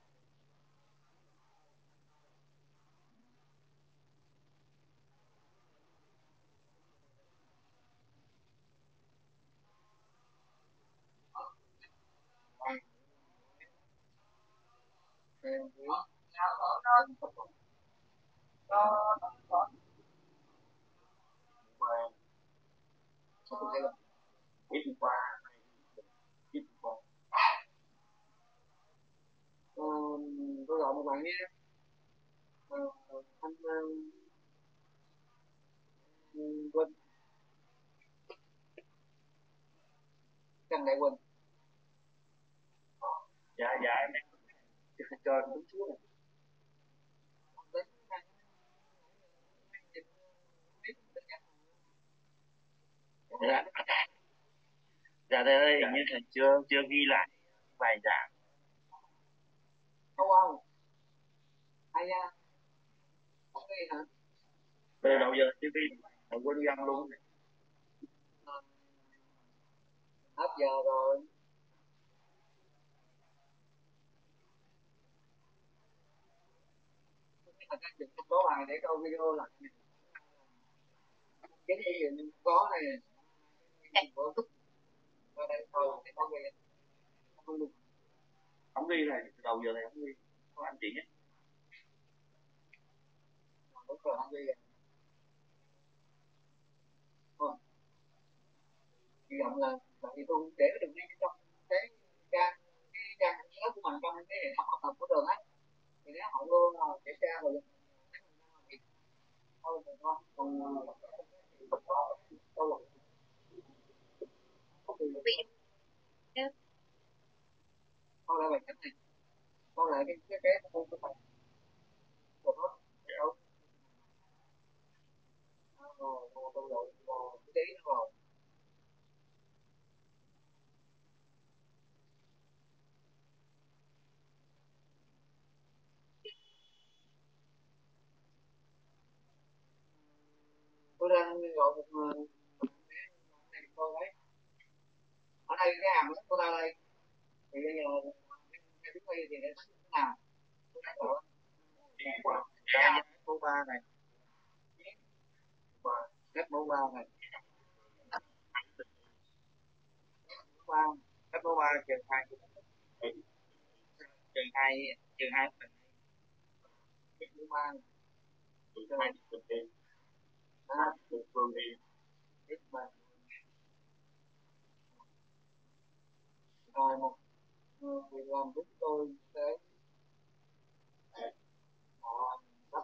theo hướng tiếp tục theo ít qua ít qua ờ, tôi gọi một bạn nhé, ờ, anh uh, Quỳnh Trần Đại Quỳnh, dạ dạ em cho đúng số này dạ dạ đây đây hình như là chưa chưa ghi lại bài giảng không không ai da không ghi hả từ đầu giờ chưa ghi mà quên găng luôn hết giờ rồi, thật ra chụp có bài để câu video lại cái gì mình có này bổ túc ở đây thôi để có ghi không được không ghi này từ đầu giờ này không ghi có anh chị nhé đúng rồi không ghi thôi hy vọng là tại vì tôi cũng để cái đường link trong cái trang cái trang lớp của mình trong cái hệ thống học tập của trường á, thì nếu họ luôn kiểm tra rồi thì thôi thì thôi còn câu lạc câu lại bài cách này câu lại cái cái cái môn của mình của nó kiểu rồi tôi rồi rồi cái tí nó rồi tôi đang gọi một người này tôi đấy ở đây cái hàm của ta đây thì bây giờ cái tiếng thì để nó thế nào tôi đang gọi cái hàm số ba này và cách mẫu ba này ba cách mẫu ba trừ hai trừ hai trừ hai phần cách mẫu ba trừ hai phần đi hai phần đi x bằng rồi một người làm giúp tôi tới họ cấp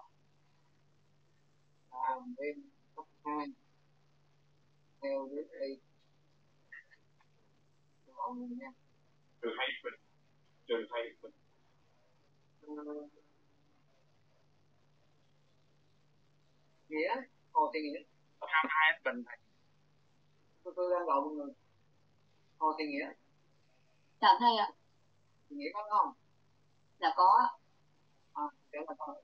làm thêm cấp hai theo hướng đi mọi người nha trừ hai phần trừ hai phần nghĩa hồ thì nghĩa hai hai phần này tôi tôi đang gọi mọi người hồ thì nghĩa dạ thầy ạ. thì nghĩa có không Dạ có ạ. à để mà coi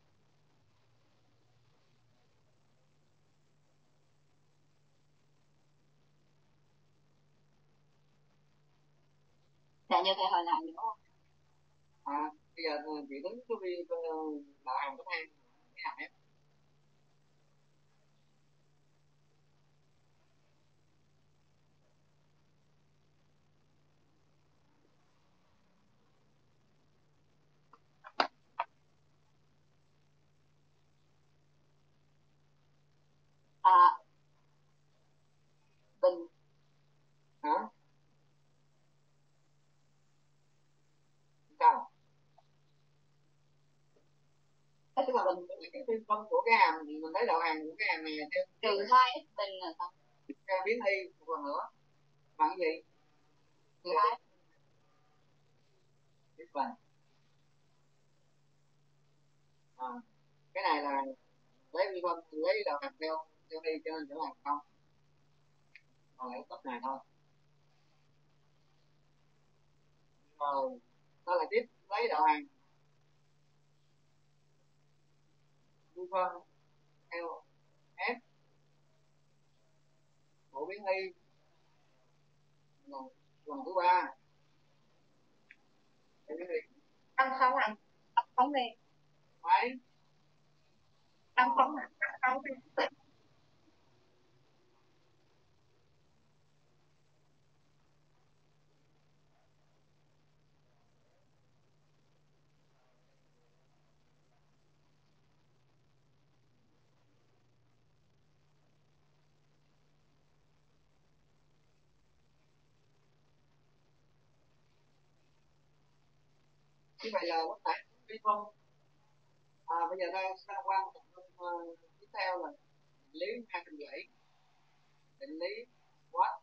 Dạ như thầy hỏi lại nữa không? à bây giờ chị tính cái vi đạo hàm cấp hai cái hàm f mình cái phiên phân của cái hàm thì mình lấy đầu hàng của cái hàm này theo trừ hai x bình là sao? theo biến y một lần nữa bằng cái gì? Trừ hai x bình. À, cái này là lấy vi phân lấy đầu hàng theo theo y cho nên sẽ làm không. Còn lại tập này thôi. Rồi ta lại tiếp lấy đầu hàng vi phân theo f của biến y lần, lần thứ ba. tăng phóng à? Tăng phóng về. Mấy? Tăng phóng à? Tăng phóng về. Như vậy là lúc nãy vi phân. À, bây giờ ta ta qua một uh, tiếp theo là định lý hai trăm bảy định lý Watt.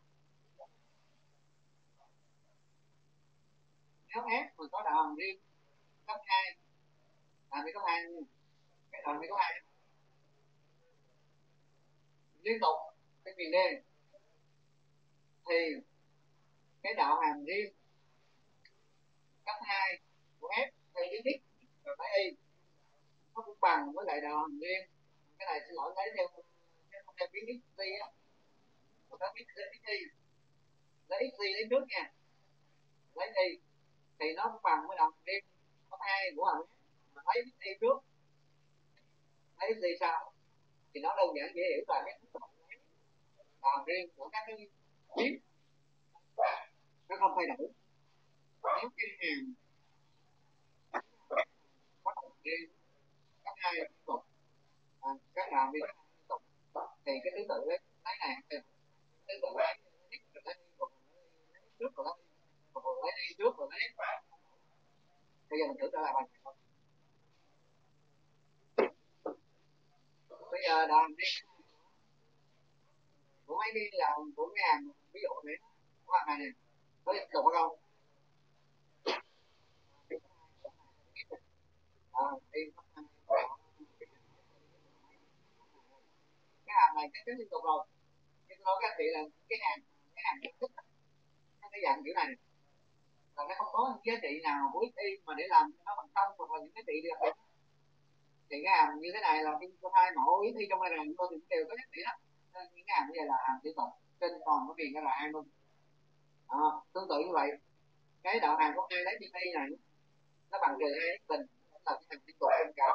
Nếu F mà có đạo hàm riêng cấp hai, làm gì cấp hai nha, cái đạo này có hai liên tục cái viền D thì cái đạo hàm riêng cấp hai của F theo lý thuyết và máy y nó cũng bằng với lại đạo hàm riêng, cái này xin lỗi lấy theo theo, theo biến x y á, một cái biết x y lấy x y lấy trước nha, lấy y thì nó cũng bằng với đạo hàm riêงcấp hai của hàm mà lấy x y trước lấy x y sau thì nó đơn giản dễ hiểu là cái đạo hàm riêng của các cái biến nó không thay đổi. Nếu cái hàm có đạo riêng cấp hai liên tục, à, các đạo riêng liên tục thì cái thứ tự lấy lấy này thì thứ tự lấy x rồi lấy y rồi lấy trước rồi lấy rồi lấy y trước rồi lấy x. Bây giờ mình thử trở lại bài này thôi. Bây giờ đạo hàm riêng của mấy cái là của cái hàm ví dụ này của hàm này này có liên tục hay không? À, đi cái hàm này chắc chắn liên tục rồi, nhưng nói các chị là cái hàm cái hàm nhận thức nó cái dạng kiểu này là nó không có những giá trị nào của x y mà để làm nó bằng không hoặc là những giá trị được thì cái hàm như thế này là khi có hai mẫu x y trong đây là tôi thì đều có giá trị đó, nên những cái hàm như vậy là hàm liên tục trên còn có viền cái là an luôn. À, tương tự như vậy cái đạo hàm có hai lấy biên y này nó bằng trừ hai x bình là cái hàm liên tục trên cả.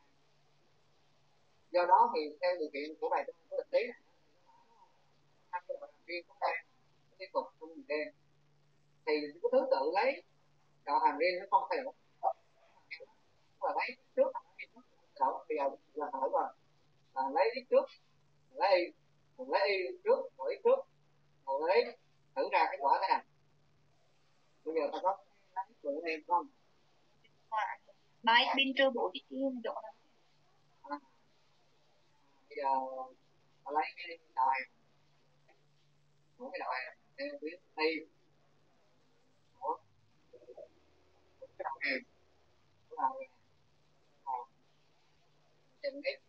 Do đó thì theo điều kiện của bài của định lý này hai cái đạo hàm riêng của hai liên tục trong viền đen thì cái thứ tự lấy đạo hàm riêng nó không thay đổi, là lấy trước đổi bây giờ là thử rồi là lấy x trước lấy y lấy y trước rồi x trước rồi lấy thử ra cái quả thế nào. Bây giờ ta có lấy tụi em không? ba x bình trừ bốn x yên độ nào? À, bây giờ ta lấy cái đạo hàm của cái đạo hàm theo biến y của cái đạo hàm của đạo hàm trên x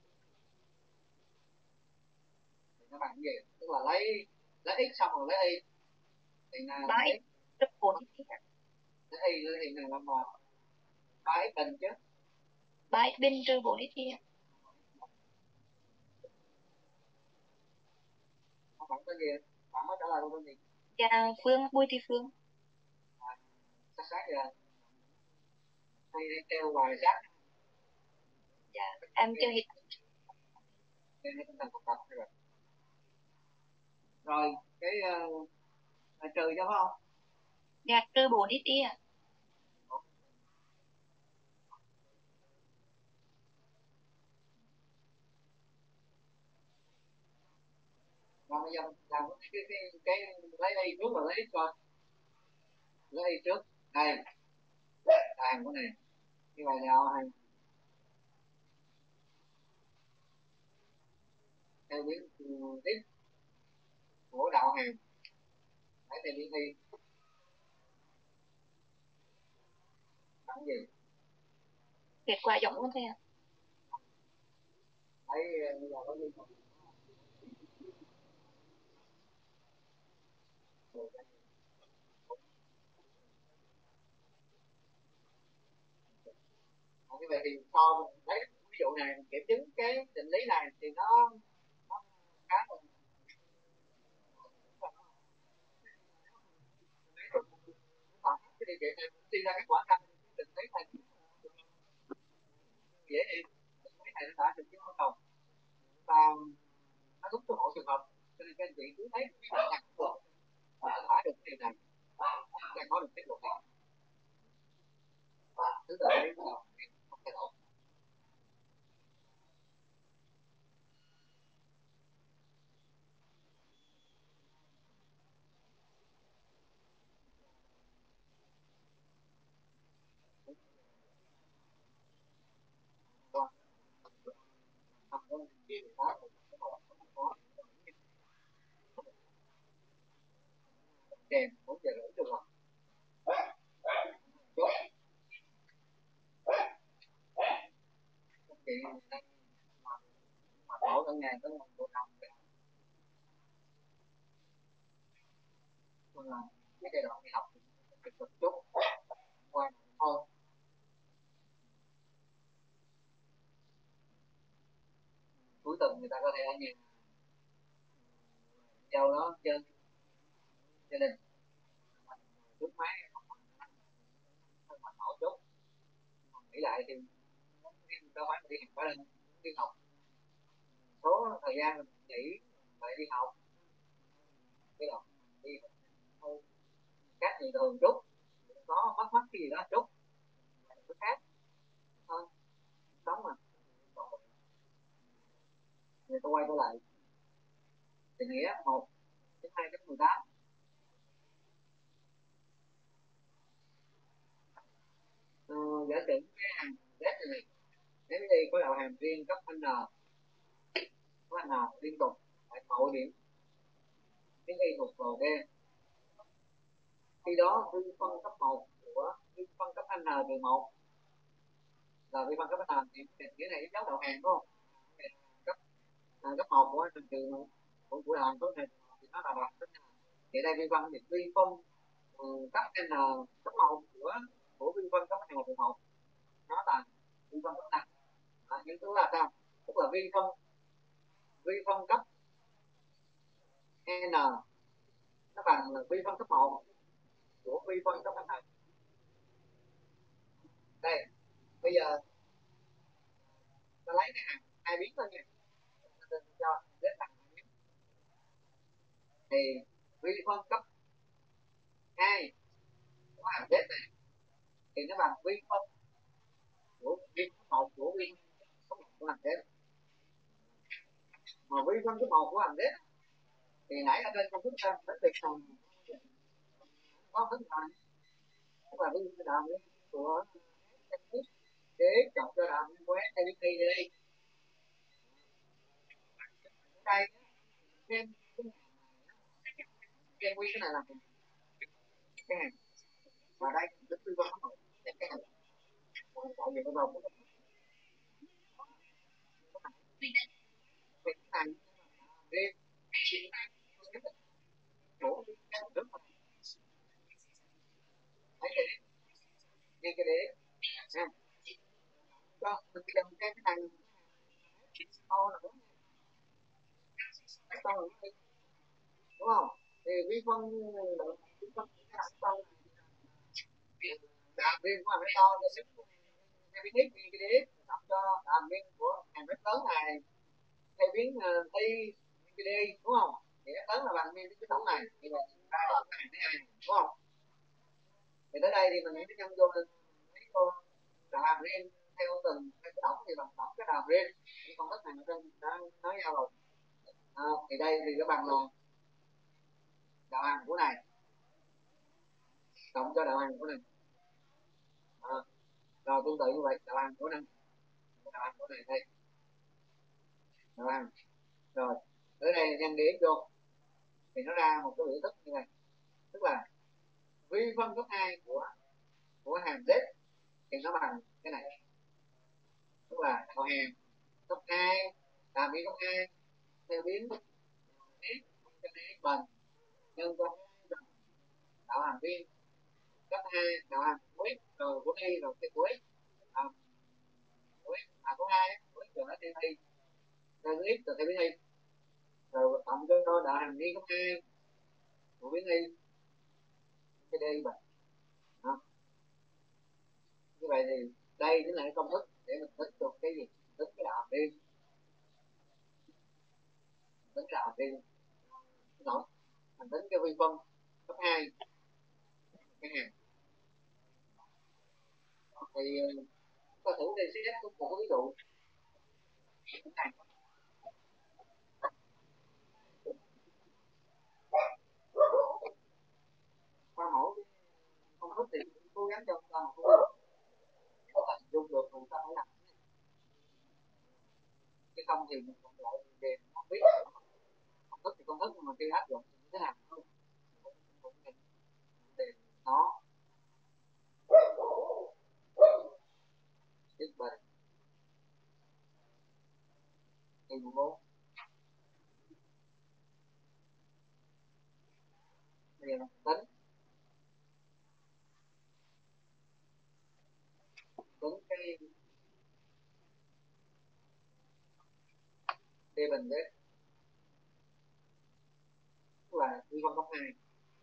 thì nó bằng cái gì? Tức là lấy lấy x xong rồi lấy y thì là ba x trừ bốn x yên. lấy y thì là là một ba x bình chứ. ba x bình trừ bốn x yên. Không bạn tên gì? Bạn mới trả lời tên gì? Dạ Phương, Bùi Thị Phương. À, sát sát giờ hay treo bài sát. Dạ em chưa hết. Nên tinh thần học tập rồi. Rồi cái uh, trừ cho phải không? Dạ trừ bốn x y à. Rồi bây giờ làm cái cái cái, cái lấy y trước rồi lấy x coi. Lấy y trước đây đàn của này như vậy nào hay theo biến tiếp của đạo hàm phải theo biến thi bằng gì Kết quả giống luôn thầy ạ. thấy bây giờ có như như vậy thì so lấy ví dụ này mình kiểm chứng cái định lý này thì nó nó khá là cái điều kiện này đi ra cái quả căn định lý này dễ hiểu định lý này nó đã được chứng đầu và nó đúng cho mọi trường hợp cho nên các anh chị cứ thấy cái này được và thả được cái điều này đang có được kết luận này thứ tự đấy là không thay đổi. Đèn bốn giờ rưỡi được rồi. Chốt. Chị đang mà tổ ở nhà tới một bộ đồng là cái giai đoạn đi học thì cực chút ngoài thôi cuối tuần người ta có thể ở nhà châu đó chơi gia đình trước máy hơi mệt mỏi chút nghĩ lại thì đâu phải đi học phải lên đi học số thời gian mình nghỉ lại đi học cái đó đi thôi các gì thường chút có mất mất cái gì đó chút cái khác thôi sống mà thì tôi quay trở lại thì nghĩa một đến hai đến mười tám ờ, giả sử cái hàng Z này nếu đi có đạo hàm riêng cấp n có n liên tục tại mỗi điểm cái y thuộc vào D khi đó vi phân cấp một của vi phân cấp n trừ một là vi phân cấp n thì nghĩa này dấu đạo hàm đúng không cấp à, cấp một của trừ trừ của của đạo số này thì nó là đạo cấp n thì đây vi phân thì vi phân uh, cấp n cấp một của của vi phân cấp n trừ một nó là vi phân cấp năm à, nhưng tức là sao tức là vi phân vi phân cấp n nó bằng là vi phân cấp một của vi phân cấp n đây bây giờ ta lấy cái hàng hai biến thôi nha cho Z bằng thì vi phân cấp hai của hàng Z này thì nó bằng vi phân của vi phân một của vi phân một của hàng Z mà vi phân cấp một của hàng Z thì nãy ở trên công thức ta đã được còn có thức là tức là vi phân đạo của để chọn cho đạo của S A B đi đây đây thêm thêm quy cái này là cái hàng và đây tính vi phân cấp một cái hàng tại vì nó vào cái này riêng chỗ cái rất là thấy cái nghe cái đế ha cho mình chỉ cần cái cái này to là đúng to là đúng đúng không thì vi phân vi phân cái này to đàm viên của hàng to để xứng theo biến đi cái đế đọc cho đàm viên của hàng rất lớn này theo biến uh, y cái đi đúng không thì rất lớn là bằng nguyên cái tổng này thì là ba tổng này với hai đúng không thì tới đây thì mình sẽ nhân vô mấy con đàm riêng theo từng cái tổng thì bằng tổng cái đàm riêng cái con đất này nó đã nói nhau rồi à, thì đây thì nó bằng là đạo hàm của này cộng cho đạo hàm của này à, rồi tương tự như vậy đạo hàm của này đạo hàm của này đây đạo hàm Rồi ở đây nhân để vô thì nó ra một cái biểu thức như này, tức là vi phân cấp hai của của hàm z thì nó bằng cái này, tức là đạo hàm cấp hai là vi cấp hai theo biến s cho s bằng nhân cho đạo hàm viên cấp hai đạo hàm cuối rồi của y rồi cái cuối à, cuối à của hai cuối rồi nó theo y rồi x rồi theo biến y rồi cộng cho đạo hàm viên cấp hai của biến y cái d bằng đó. Như vậy thì đây chính là cái công thức để mình tính được cái gì, tính cái đạo hàm viên, tính cái đạo hàm viên nói mình tính cái vi phân cấp hai cái hàm thì chúng ta thử đi xét một cái ví dụ này. Qua mẫu công thức thì cố gắng cho chúng ta một cái có hình dung được người ta phải làm cái không thì mình còn lại về không biết công thức thì công thức nhưng mà khi áp dụng thì như thế nào không thì nó x bình thì mười bốn bây giờ tính tính cái d bình z tức là vi phân cấp hai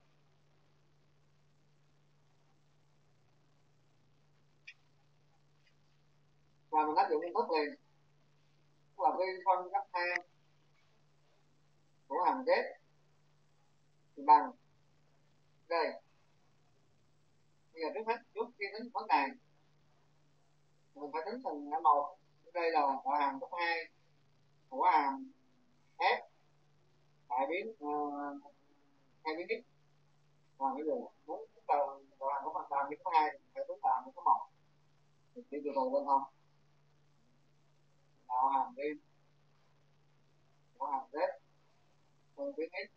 và mình áp dụng công thức liền, tức là vi phân cấp hai của hàm z thì bằng đây. Bây giờ trước hết trước khi tính vấn đề mình phải tính từng cái một. Đây là đạo hàm cấp hai của hàm f đại biến uh, hai biến x, còn bây giờ muốn chúng ta đạo hàm của phần đạo biến cấp hai thì phải tính đạo hàm cấp một thì đi từ từ lên không đạo hàm đi của hàm z phân biến x,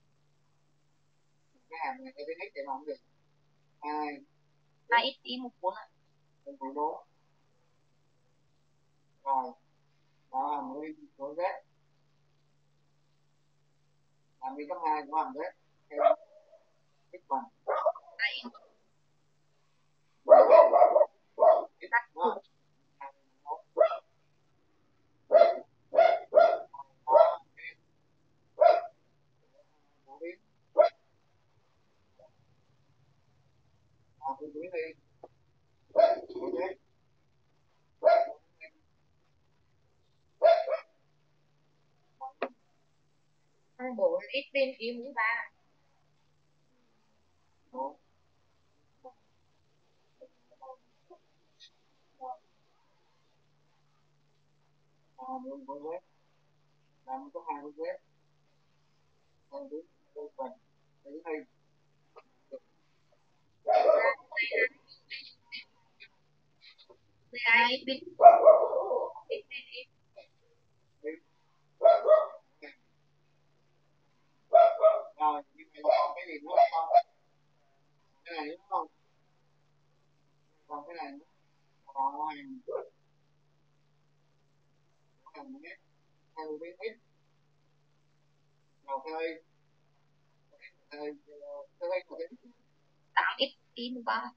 cái hàm này cái biến x thì bằng gì hai hai x y một bốn ạ. trên mười bốn rồi đạo hàm y của z hàm y cấp hai của hàm z theo x bằng tôi biến đi Con bốn x bên y mũ ba. làm với z làm có hai với z làm biến tôi bằng biến đi hai x bên x bên y. rồi như vậy là còn cái gì nữa không, cái này đúng không, còn cái này nữa còn hàng hàng x theo biến x rồi theo y theo y theo y của biến tám x y mũ ba.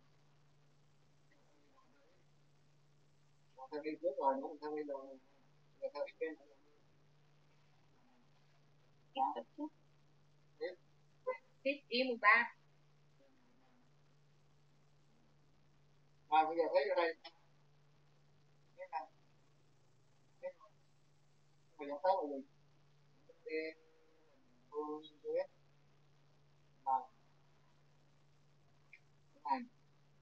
theo y trước rồi nữa theo y rồi theo x bên X y mũ ba. rồi bây giờ thấy ở đây cái này cái bây giờ thấy là gì đi phương biết bằng cái này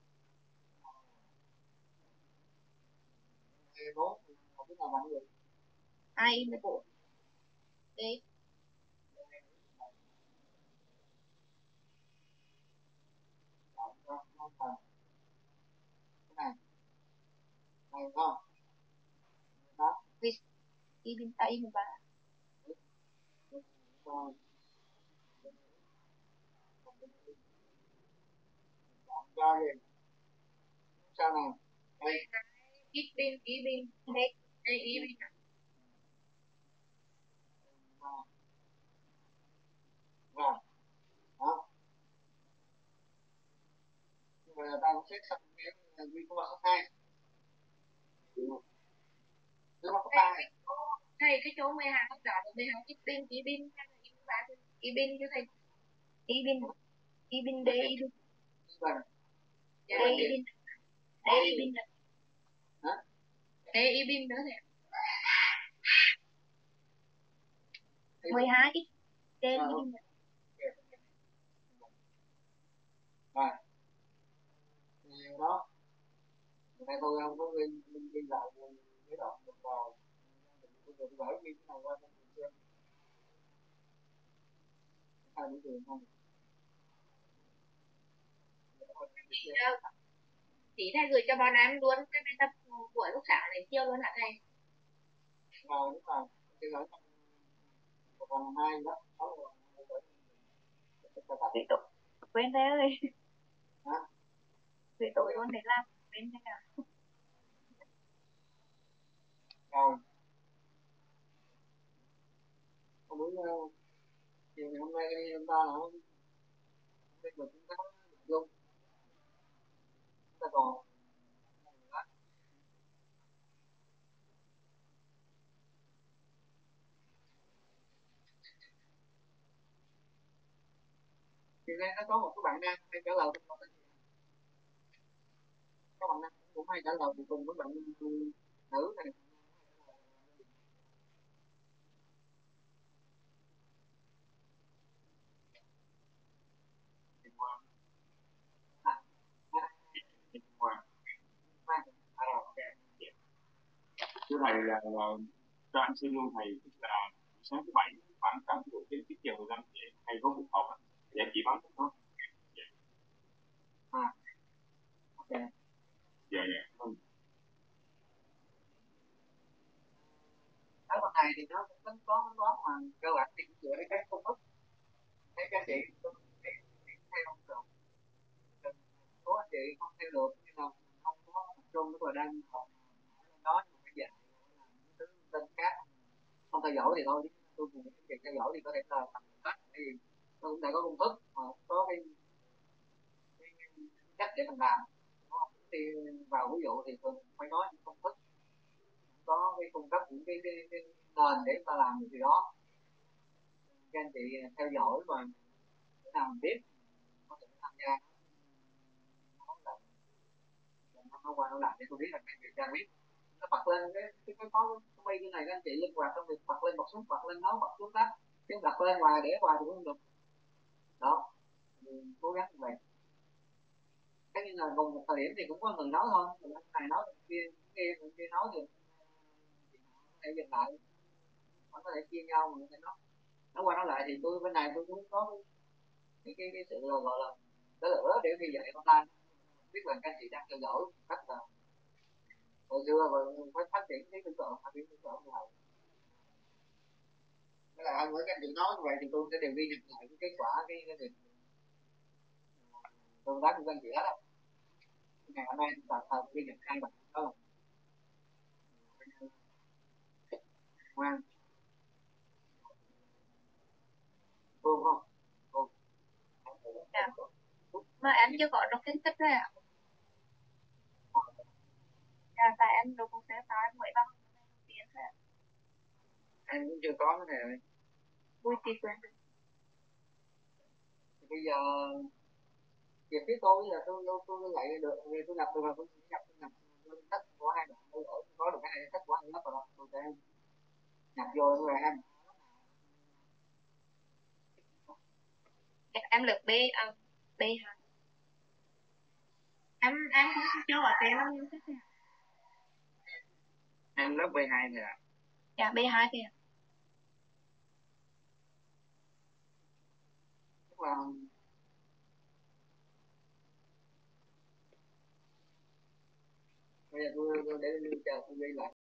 hai bốn một cái nào bằng gì hai y mũ bốn. Đây. cái này này không đó Y bên tay y mũ ba. Rồi, cho gì sao nào đây ít pin ít pin đây đây ít pin rồi rồi đó bây giờ ta cũng xét xong cái quy của số hai nếu mà có ba thầy thầy cái chỗ mười hai nó chọn là mười hai ít pin ít pin hay là ít ba ít pin cho thầy ít pin ít pin đây ít pin vâng đây ít pin đây ít pin hả đây ít pin nữa thầy mười hai ít đây ít pin rồi thì đó này tôi không có ghi ghi ghi lại cái đoạn được vào tôi được gửi ghi cái này qua cho mình xem hai buổi chiều không chị chị thầy gửi cho bọn em luôn cái bài tập của lúc sáng này chiều luôn hả thầy rồi đúng rồi tôi gửi trong một phần hai đó đó là gửi Vì tội quên thế ơi hả vì tội luôn để làm quên thế cả rồi có buổi uh, chiều ngày hôm nay đi chúng ta là cái được chúng ta luôn chúng ta còn thì đây nó có một cái bạn nam hay trả lời trong cái các bạn nam cũng hay trả lời cùng với bạn nữ này à, à, à, à, ok. Thưa thầy là, là cho anh xin luôn thầy, tức là sáng thứ bảy khoảng tám giờ đến chín giờ mười lăm vậy hay có cuộc họp á, dạ chỉ báo đó. À, ok. Dạ dạ vâng. Cái phần này thì nó cũng tính toán tính toán mà cơ bản thì cũng dựa trên cái công thức thấy các chị tôi thì theo không được số anh chị không theo được nhưng mà không có tập trung tức là đang học lên đó nhưng mà phải dạy thứ tên khác không theo dõi thì thôi tôi cùng cái việc theo dõi thì có thể là thành cách thì tôi cũng đã có công thức mà có cái, cái, cái cách để mình làm đúng không? Thì vào ví dụ thì tôi phải nói những công thức có cái cung cấp những cái, cái, cái nền để ta làm được gì đó cho anh chị theo dõi và để nào mình biết có thể tham gia nó là nó qua nó lại để tôi biết là cái việc ra biết nó bật lên cái cái cái có cái bay như này các anh chị linh hoạt trong việc bật lên bật xuống bật lên nó bật xuống tắt chứ bật lên hoài để hoài thì cũng không được đó mình cố gắng như vậy cái như là cùng một thời điểm thì cũng có người nói thôi người này nói người kia kia người kia nói thì có thể dừng lại nó có thể chia nhau mà nó nó qua nó lại thì tôi bên này tôi cũng có cái cái, cái sự gọi là cái lửa để đi dạy online biết là các chị đang theo dõi cách là hồi xưa và phải phát triển cái tưởng tượng phát triển tưởng tượng như vậy cái là anh với các chị nói như vậy thì tôi sẽ đều ghi nhận lại cái kết quả cái cái việc tương tác của các chị hết á ngày hôm nay tạm thời ghi nhận hai bạn đó là ngoan Phương không Phương dạ. Mà em chưa có đọc kiến thức thôi ạ dạ tại em đọc cũng sẽ nói mới bằng tiếng thôi ạ em cũng chưa có cái này vui tì quên thì bây giờ về phía tôi là tôi tôi tôi lại được vì tôi nhập được là tôi chỉ nhập tôi nhập tất của hai bạn tôi ở có được cái này tất của hai lớp rồi tôi sẽ nhập vô rồi em em lớp B à, B hả em em cũng chưa có tên bao nhiêu thích nè em lớp B hai này ạ dạ B hai kìa tức là bây giờ tôi, tôi để tôi chờ tôi ghi lại